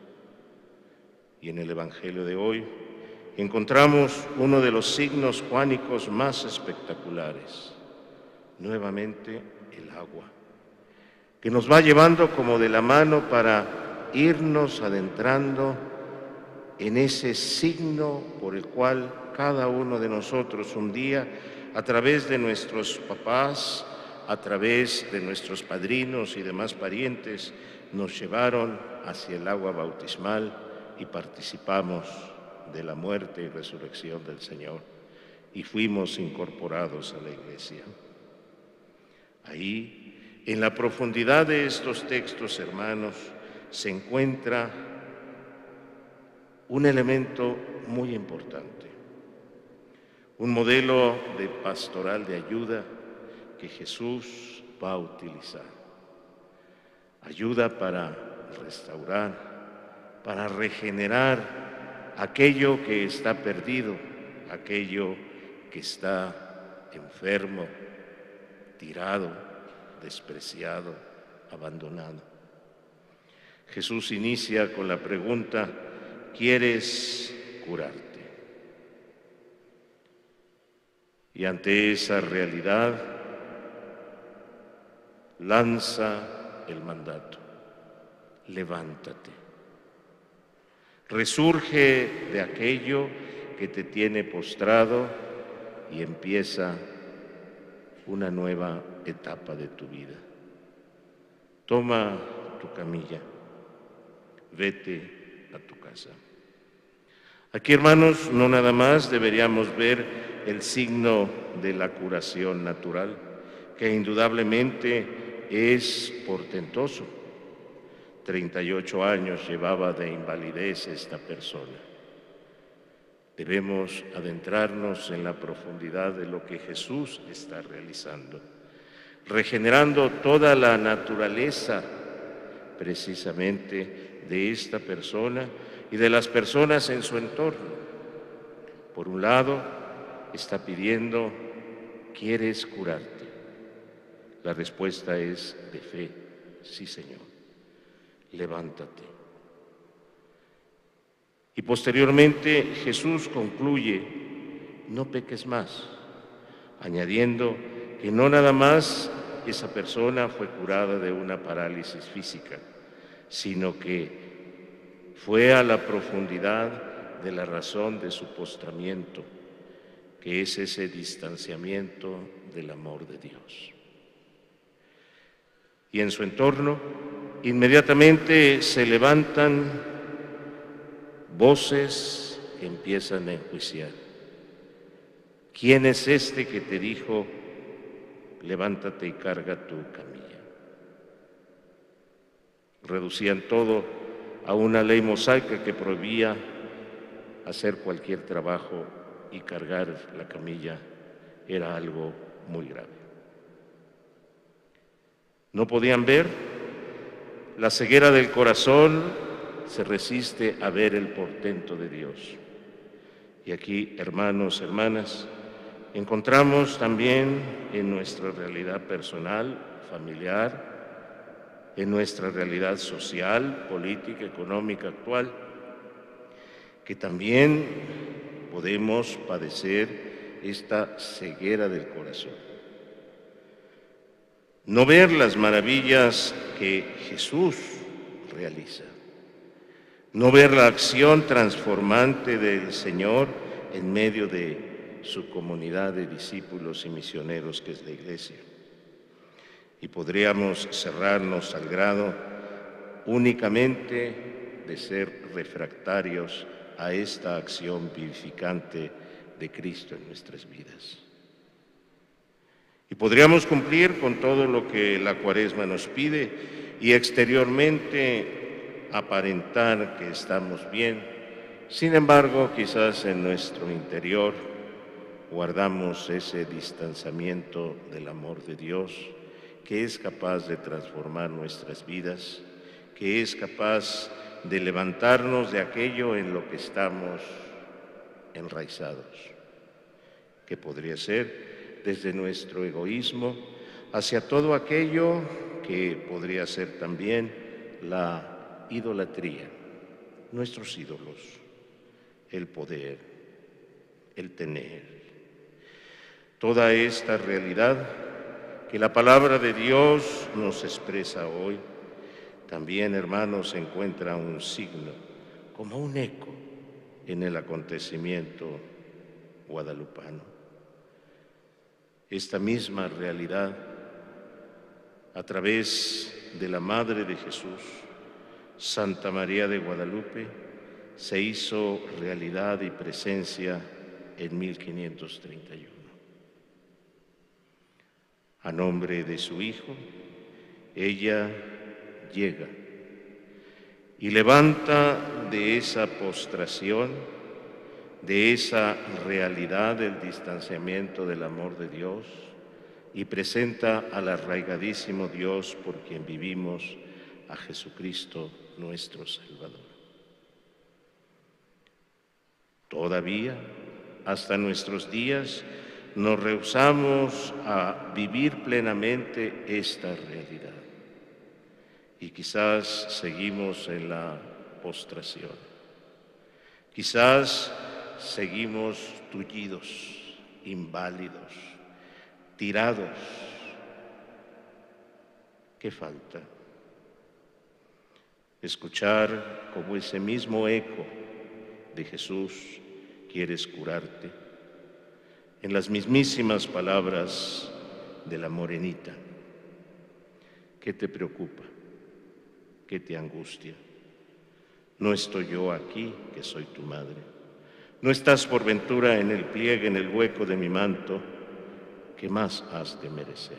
Speaker 7: Y en el Evangelio de hoy encontramos uno de los signos juánicos más espectaculares, nuevamente el agua, que nos va llevando como de la mano para irnos adentrando en ese signo por el cual cada uno de nosotros un día, a través de nuestros papás, a través de nuestros padrinos y demás parientes, nos llevaron hacia el agua bautismal y participamos de la muerte y resurrección del Señor y fuimos incorporados a la Iglesia. Ahí, en la profundidad de estos textos, hermanos, se encuentra un elemento muy importante, un modelo de pastoral de ayuda que Jesús va a utilizar. Ayuda para restaurar, para regenerar aquello que está perdido, aquello que está enfermo, tirado, despreciado, abandonado. Jesús inicia con la pregunta: ¿quieres curarte? Y ante esa realidad lanza el mandato: levántate. Resurge de aquello que te tiene postrado y empieza una nueva etapa de tu vida. Toma tu camilla, vete a tu casa. Aquí, hermanos, no nada más deberíamos ver el signo de la curación natural, que indudablemente es portentoso. 38 años llevaba de invalidez esta persona. Debemos adentrarnos en la profundidad de lo que Jesús está realizando, regenerando toda la naturaleza precisamente de esta persona y de las personas en su entorno. Por un lado, está pidiendo: ¿quieres curarte? La respuesta es de fe: sí, Señor, levántate. Y posteriormente Jesús concluye: no peques más, añadiendo que no nada más esa persona fue curada de una parálisis física, sino que fue a la profundidad de la razón de su postramiento, que es ese distanciamiento del amor de Dios. Y en su entorno inmediatamente se levantan voces que empiezan a enjuiciar. ¿Quién es este que te dijo: levántate y carga tu camilla? Reducían todo a una ley mosaica que prohibía hacer cualquier trabajo, y cargar la camilla era algo muy grave. No podían ver. La ceguera del corazón se resiste a ver el portento de Dios. Y aquí, hermanos, hermanas, encontramos también en nuestra realidad personal, familiar, en nuestra realidad social, política, económica actual, que también podemos padecer esta ceguera del corazón. No ver las maravillas que Jesús realiza, no ver la acción transformante del Señor en medio de su comunidad de discípulos y misioneros que es la Iglesia. Y podríamos cerrarnos al grado únicamente de ser refractarios a esta acción vivificante de Cristo en nuestras vidas. Y podríamos cumplir con todo lo que la Cuaresma nos pide y exteriormente aparentar que estamos bien. Sin embargo, quizás en nuestro interior guardamos ese distanciamiento del amor de Dios, que es capaz de transformar nuestras vidas, que es capaz de levantarnos de aquello en lo que estamos enraizados, que podría ser desde nuestro egoísmo hacia todo aquello que podría ser también la idolatría, nuestros ídolos, el poder, el tener. Toda esta realidad que la palabra de Dios nos expresa hoy, también, hermanos, encuentra un signo, como un eco, en el acontecimiento guadalupano. Esta misma realidad, a través de la Madre de Jesús, Santa María de Guadalupe, se hizo realidad y presencia en 1531. A nombre de su Hijo, ella llega y levanta de esa postración, de esa realidad del distanciamiento del amor de Dios, y presenta al arraigadísimo Dios por quien vivimos, a Jesucristo nuestro Salvador. Todavía, hasta nuestros días, nos rehusamos a vivir plenamente esta realidad. Y quizás seguimos en la postración. Quizás seguimos tullidos, inválidos, tirados. ¿Qué falta? Escuchar como ese mismo eco de Jesús, quieres curarte, en las mismísimas palabras de la morenita. ¿Qué te preocupa? ¿Qué te angustia? ¿No estoy yo aquí, que soy tu madre? ¿No estás por ventura en el pliegue, en el hueco de mi manto? ¿Qué más has de merecer?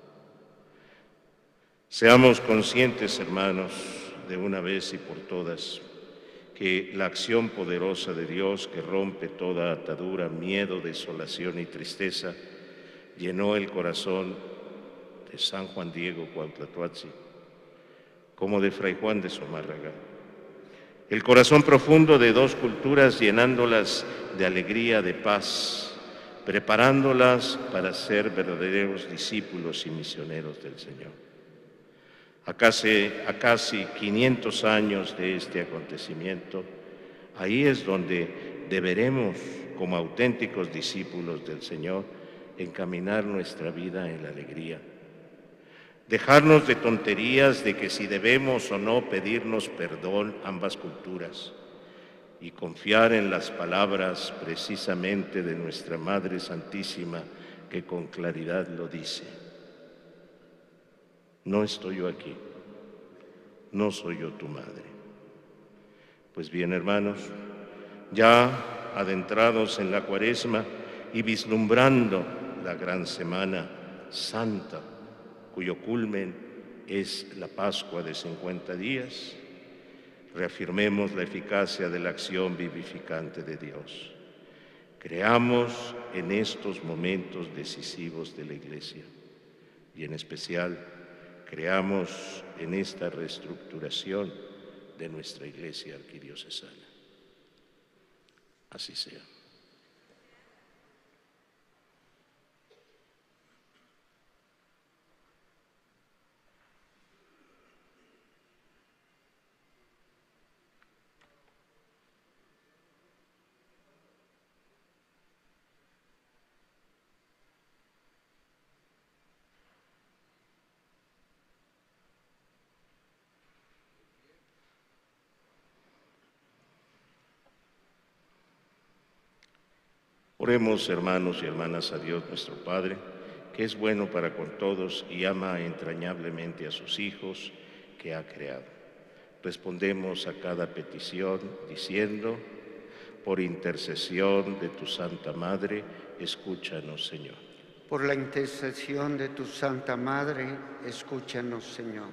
Speaker 7: Seamos conscientes, hermanos, de una vez y por todas, que la acción poderosa de Dios que rompe toda atadura, miedo, desolación y tristeza, llenó el corazón de San Juan Diego Cuauhtlatoatzin, como de Fray Juan de Zumárraga. El corazón profundo de dos culturas llenándolas de alegría, de paz, preparándolas para ser verdaderos discípulos y misioneros del Señor. A casi 500 años de este acontecimiento, ahí es donde deberemos, como auténticos discípulos del Señor, encaminar nuestra vida en la alegría. Dejarnos de tonterías de que si debemos o no pedirnos perdón ambas culturas y confiar en las palabras precisamente de nuestra Madre Santísima que con claridad lo dice. No estoy yo aquí, no soy yo tu madre. Pues bien, hermanos, ya adentrados en la Cuaresma y vislumbrando la gran Semana Santa, cuyo culmen es la Pascua de 50 días, reafirmemos la eficacia de la acción vivificante de Dios. Creamos en estos momentos decisivos de la Iglesia y en especial creamos en esta reestructuración de nuestra Iglesia arquidiocesana. Así sea. Oremos, hermanos y hermanas, a Dios nuestro Padre, que es bueno para con todos y ama entrañablemente a sus hijos que ha creado. Respondemos a cada petición diciendo: por intercesión de tu Santa Madre, escúchanos, Señor.
Speaker 5: Por la intercesión de tu Santa Madre, escúchanos, Señor.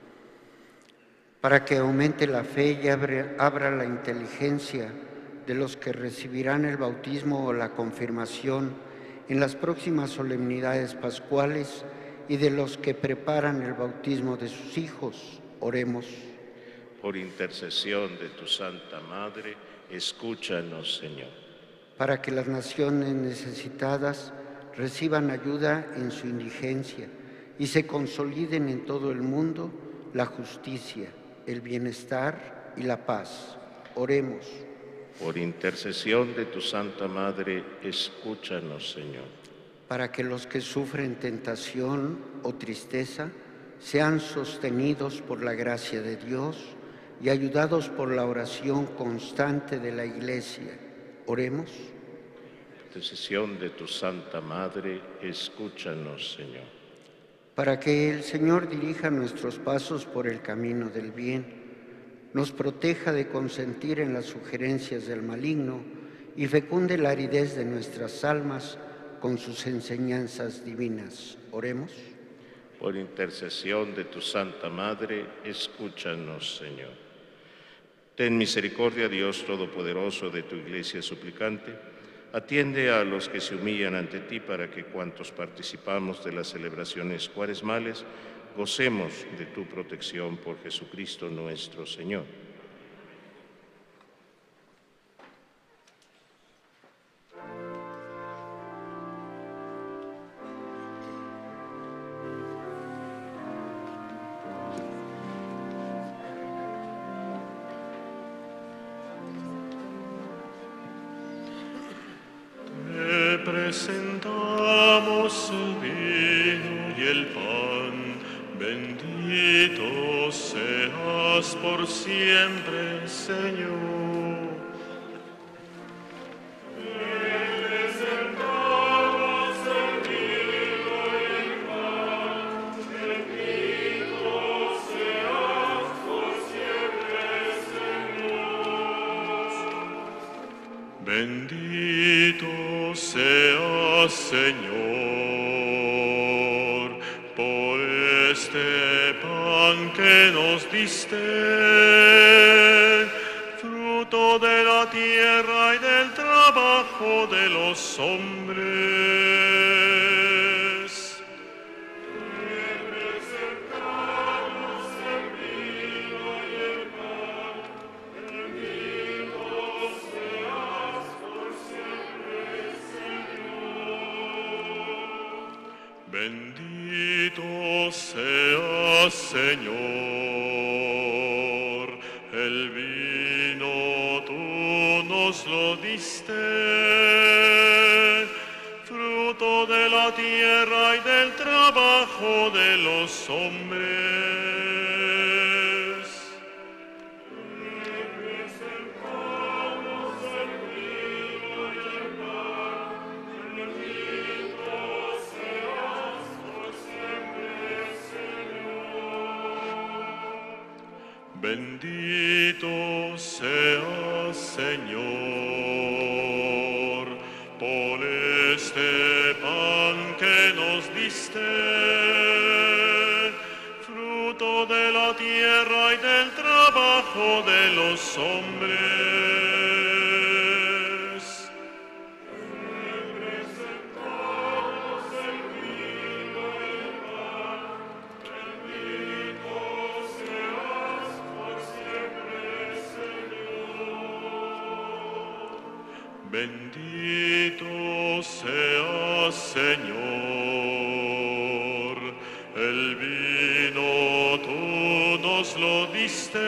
Speaker 5: Para que aumente la fe y abra la inteligencia de los que recibirán el bautismo o la confirmación en las próximas solemnidades pascuales y de los que preparan el bautismo de sus hijos, oremos.
Speaker 7: Por intercesión de tu Santa Madre, escúchanos, Señor.
Speaker 5: Para que las naciones necesitadas reciban ayuda en su indigencia y se consoliden en todo el mundo la justicia, el bienestar y la paz. Oremos.
Speaker 7: Por intercesión de tu Santa Madre, escúchanos, Señor.
Speaker 5: Para que los que sufren tentación o tristeza sean sostenidos por la gracia de Dios y ayudados por la oración constante de la Iglesia. Oremos.
Speaker 7: Por intercesión de tu Santa Madre, escúchanos, Señor.
Speaker 5: Para que el Señor dirija nuestros pasos por el camino del bien, nos proteja de consentir en las sugerencias del maligno y fecunde la aridez de nuestras almas con sus enseñanzas divinas. Oremos.
Speaker 7: Por intercesión de tu Santa Madre, escúchanos, Señor. Ten misericordia, Dios Todopoderoso, de tu Iglesia suplicante. Atiende a los que se humillan ante ti para que cuantos participamos de las celebraciones cuaresmales gocemos de tu protección por Jesucristo nuestro Señor.
Speaker 2: presentamos el vino y el pan. Bendito seas por siempre, Señor. Presentamos el vino y el pan. Bendito seas por siempre, Señor. Bendito seas, Señor, por este pan que nos diste, fruto de la tierra y del trabajo de los hombres. Te presentamos el vino y el pan. Bendito seas por siempre, Señor. Bendito seas, Señor, el vino tú nos lo diste, fruto de la tierra y del trabajo de los hombres. Te presentamos el vino y el pan. Bendito seas por siempre, Señor. Bendito seas, Señor, por este pan que nos diste, fruto de la tierra y del trabajo de los hombres. Te presentamos el vino y el pan. Bendito seas por siempre, Señor. Bendito seas, Señor, el vino tú nos lo diste,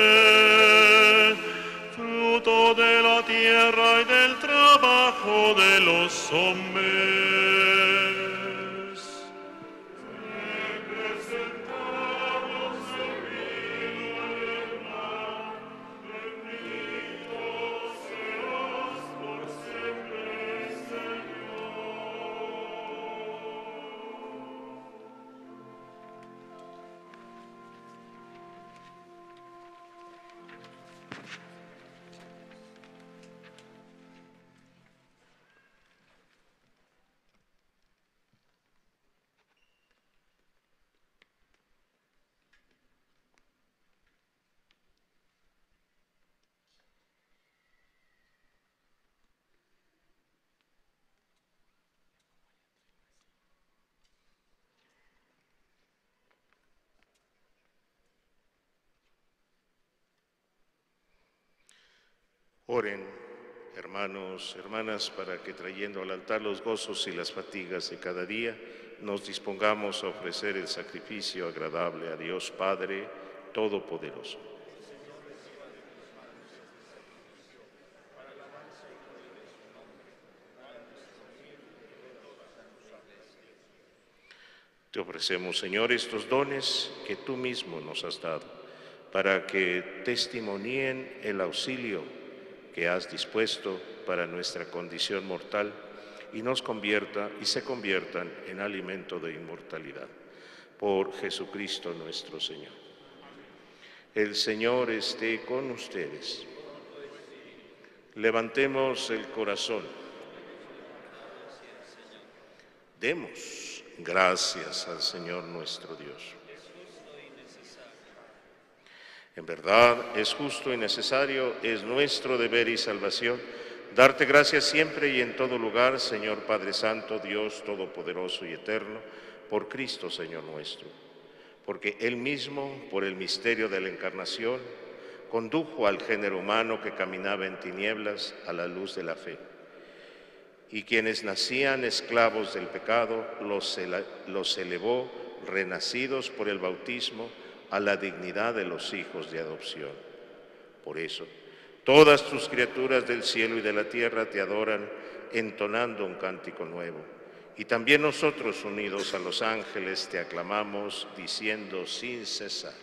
Speaker 2: fruto de la tierra y del trabajo de los hombres. Te presentamos el vino y el pan. Bendito seas por siempre, Señor.
Speaker 7: Oren, hermanos, hermanas, para que trayendo al altar los gozos y las fatigas de cada día, nos dispongamos a ofrecer el sacrificio agradable a Dios Padre Todopoderoso. Te ofrecemos, Señor, estos dones que tú mismo nos has dado, para que testimonien el auxilio que has dispuesto para nuestra condición mortal y se conviertan en alimento de inmortalidad. Por Jesucristo nuestro Señor. El Señor esté con ustedes. Levantemos el corazón. Demos gracias al Señor nuestro Dios. En verdad, es justo y necesario, es nuestro deber y salvación, darte gracias siempre y en todo lugar, Señor Padre Santo, Dios Todopoderoso y Eterno, por Cristo, Señor nuestro. Porque Él mismo, por el misterio de la encarnación, condujo al género humano que caminaba en tinieblas a la luz de la fe. Y quienes nacían esclavos del pecado, los elevó, renacidos por el bautismo, a la dignidad de los hijos de adopción. Por eso, todas tus criaturas del cielo y de la tierra te adoran entonando un cántico nuevo. Y también nosotros, unidos a los ángeles, te aclamamos, diciendo sin cesar: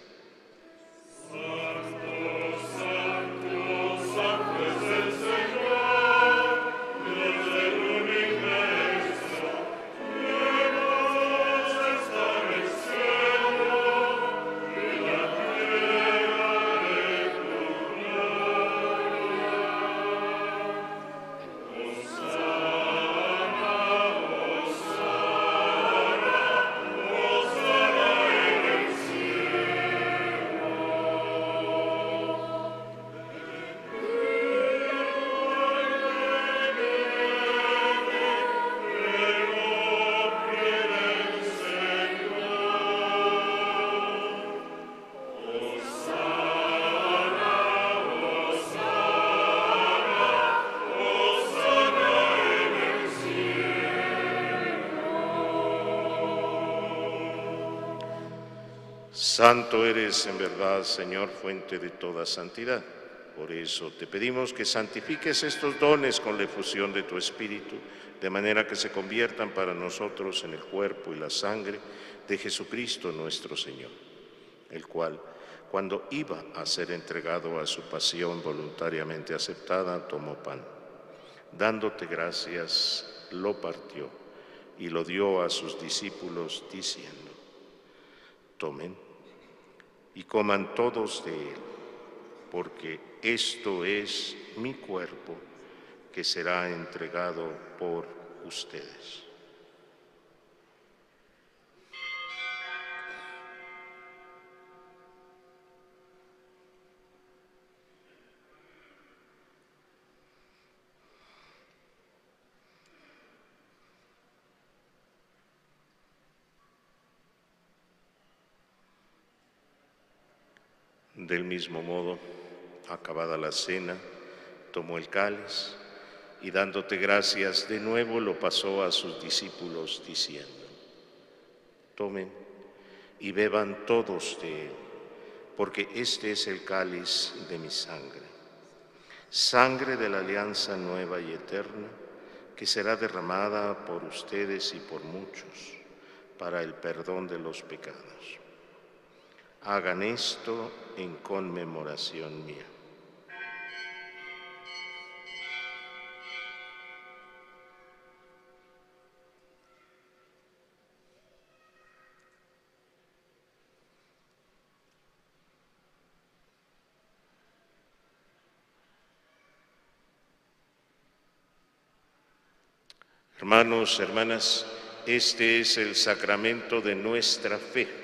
Speaker 7: Santo eres en verdad, Señor, fuente de toda santidad. Por eso te pedimos que santifiques estos dones con la efusión de tu Espíritu, de manera que se conviertan para nosotros en el cuerpo y la sangre de Jesucristo nuestro Señor, el cual, cuando iba a ser entregado a su pasión voluntariamente aceptada, tomó pan. Dándote gracias, lo partió y lo dio a sus discípulos, diciendo: tomen y coman todos de él, porque esto es mi cuerpo, que será entregado por ustedes. Del mismo modo, acabada la cena, tomó el cáliz y dándote gracias de nuevo lo pasó a sus discípulos diciendo: tomen y beban todos de él, porque este es el cáliz de mi sangre, sangre de la alianza nueva y eterna, que será derramada por ustedes y por muchos para el perdón de los pecados. Hagan esto en conmemoración mía. Hermanos, hermanas, este es el sacramento de nuestra fe.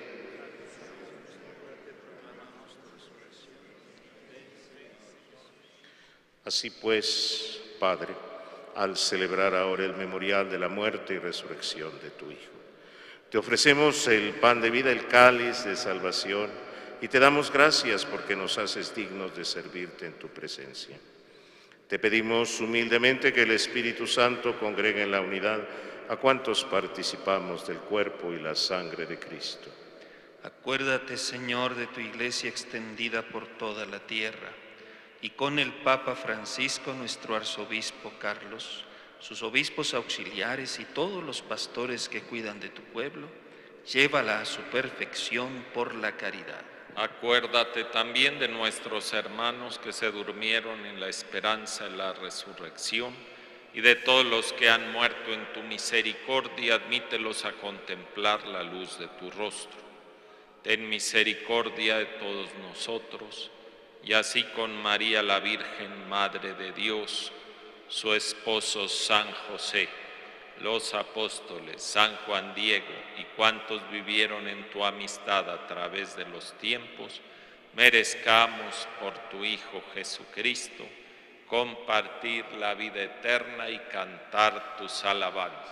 Speaker 7: Así pues, Padre, al celebrar ahora el memorial de la muerte y resurrección de tu Hijo, te ofrecemos el pan de vida, el cáliz de salvación, y te damos gracias porque nos haces dignos de servirte en tu presencia. Te pedimos humildemente que el Espíritu Santo congregue en la unidad a cuantos participamos del cuerpo y la sangre de Cristo.
Speaker 9: Acuérdate, Señor, de tu Iglesia extendida por toda la tierra, y con el Papa Francisco, nuestro arzobispo Carlos, sus obispos auxiliares y todos los pastores que cuidan de tu pueblo, llévala a su perfección por la caridad.
Speaker 10: Acuérdate también de nuestros hermanos que se durmieron en la esperanza de la resurrección, y de todos los que han muerto en tu misericordia, admítelos a contemplar la luz de tu rostro. Ten misericordia de todos nosotros, y así con María la Virgen, Madre de Dios, su esposo San José, los apóstoles, San Juan Diego y cuantos vivieron en tu amistad a través de los tiempos, merezcamos por tu Hijo Jesucristo compartir la vida eterna y cantar tus alabanzas.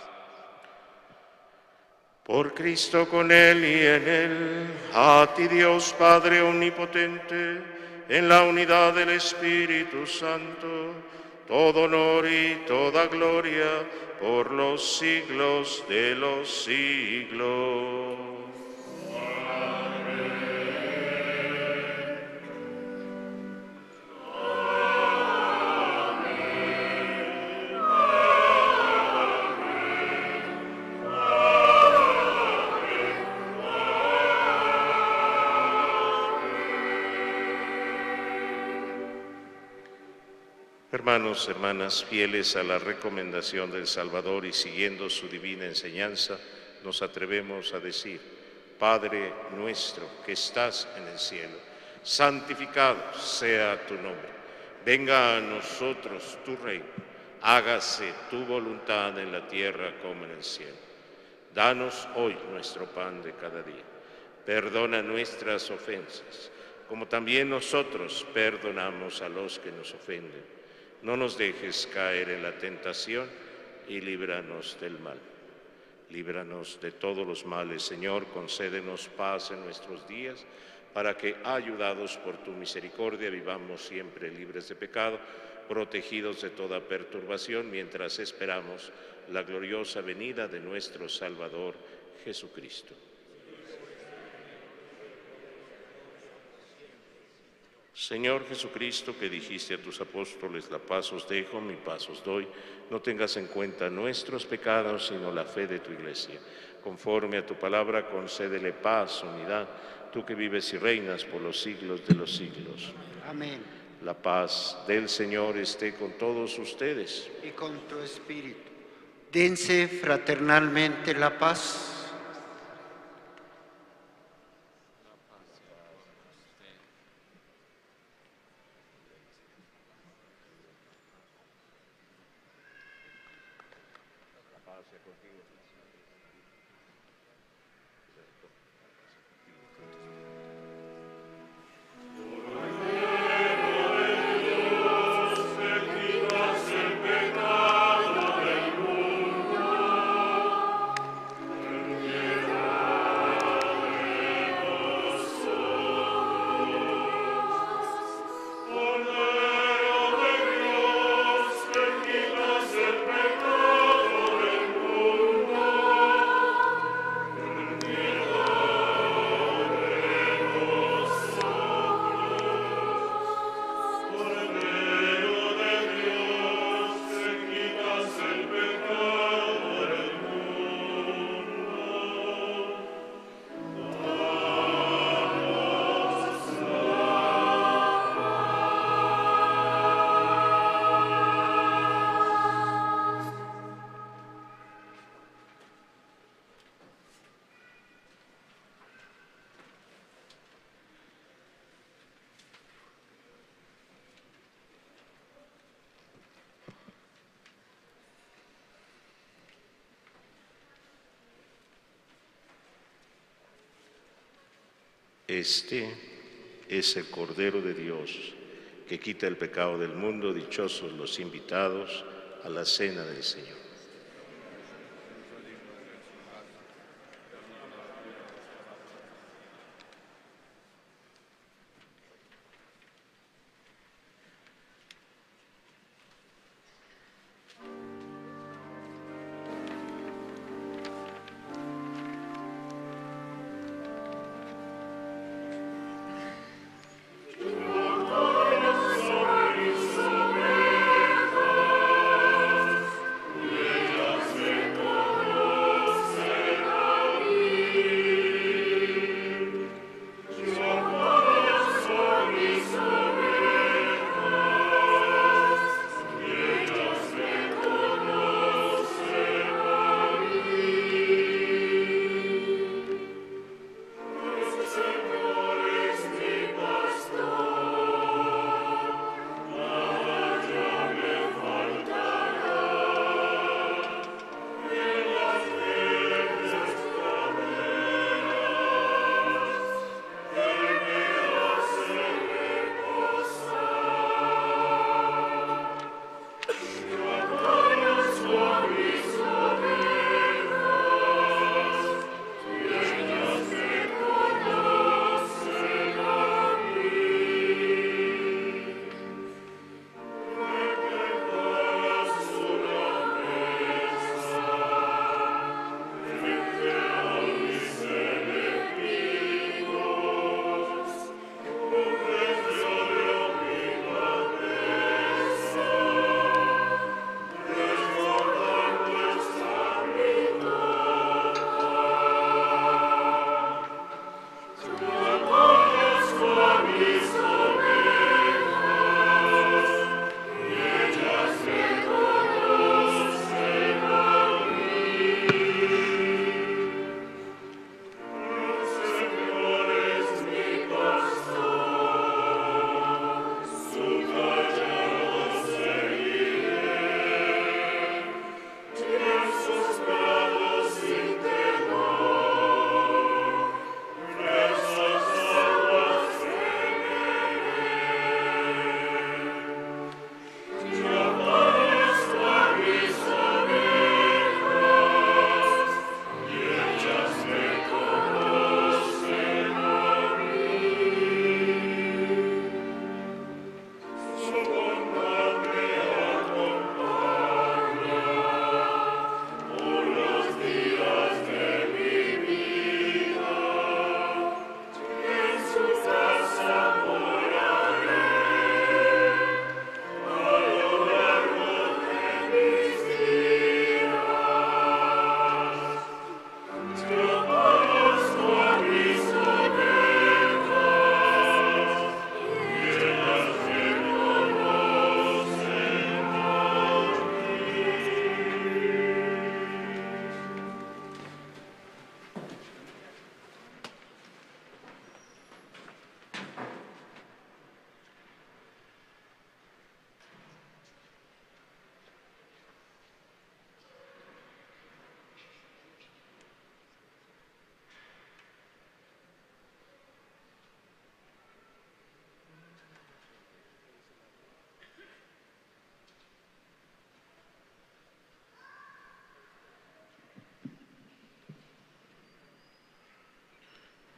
Speaker 7: Por Cristo, con Él y en Él, a ti Dios Padre Omnipotente, en la unidad del Espíritu Santo, todo honor y toda gloria por los siglos de los siglos.
Speaker 4: Amén.
Speaker 7: Hermanos, hermanas, fieles a la recomendación del Salvador y siguiendo su divina enseñanza, nos atrevemos a decir: Padre nuestro que estás en el cielo, santificado sea tu nombre. Venga a nosotros tu reino. Hágase tu voluntad en la tierra como en el cielo. Danos hoy nuestro pan de cada día. Perdona nuestras ofensas, como también nosotros perdonamos a los que nos ofenden. No nos dejes caer en la tentación y líbranos del mal. Líbranos de todos los males, Señor, concédenos paz en nuestros días, para que, ayudados por tu misericordia, vivamos siempre libres de pecado, protegidos de toda perturbación, mientras esperamos la gloriosa venida de nuestro Salvador, Jesucristo. Señor Jesucristo, que dijiste a tus apóstoles: la paz os dejo, mi paz os doy, no tengas en cuenta nuestros pecados, sino la fe de tu Iglesia. Conforme a tu palabra, concédele paz, unidad, tú que vives y reinas por los siglos de los siglos.
Speaker 5: Amén.
Speaker 7: La paz del Señor esté con todos ustedes.
Speaker 5: Y con tu espíritu. Dense fraternalmente la paz.
Speaker 7: Este es el Cordero de Dios, que quita el pecado del mundo. Dichosos los invitados a la cena del Señor.
Speaker 4: Amen.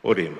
Speaker 7: Oremos.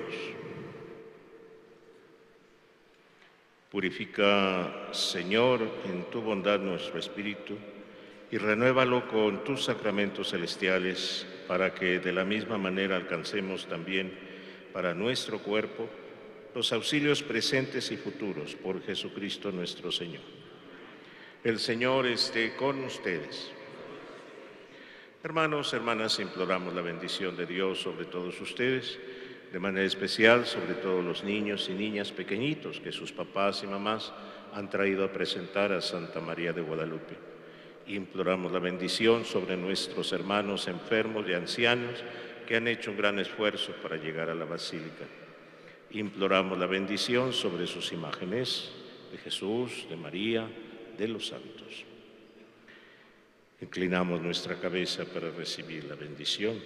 Speaker 7: Purifica, Señor, en tu bondad nuestro espíritu y renuévalo con tus sacramentos celestiales para que de la misma manera alcancemos también para nuestro cuerpo los auxilios presentes y futuros por Jesucristo nuestro Señor. El Señor esté con ustedes. Hermanos, hermanas, imploramos la bendición de Dios sobre todos ustedes, de manera especial sobre todos los niños y niñas pequeñitos que sus papás y mamás han traído a presentar a Santa María de Guadalupe. Imploramos la bendición sobre nuestros hermanos enfermos y ancianos que han hecho un gran esfuerzo para llegar a la Basílica. Imploramos la bendición sobre sus imágenes de Jesús, de María, de los santos. Inclinamos nuestra cabeza para recibir la bendición.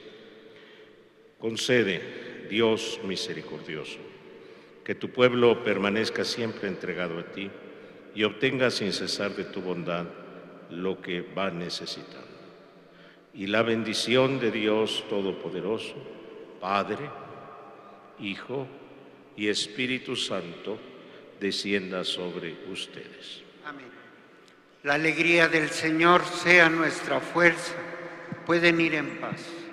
Speaker 7: Concede, Dios misericordioso, que tu pueblo permanezca siempre entregado a ti y obtenga sin cesar de tu bondad lo que va necesitando. Y la bendición de Dios Todopoderoso, Padre, Hijo y Espíritu Santo, descienda sobre ustedes.
Speaker 5: Amén. La alegría del Señor sea nuestra fuerza. Pueden ir en paz.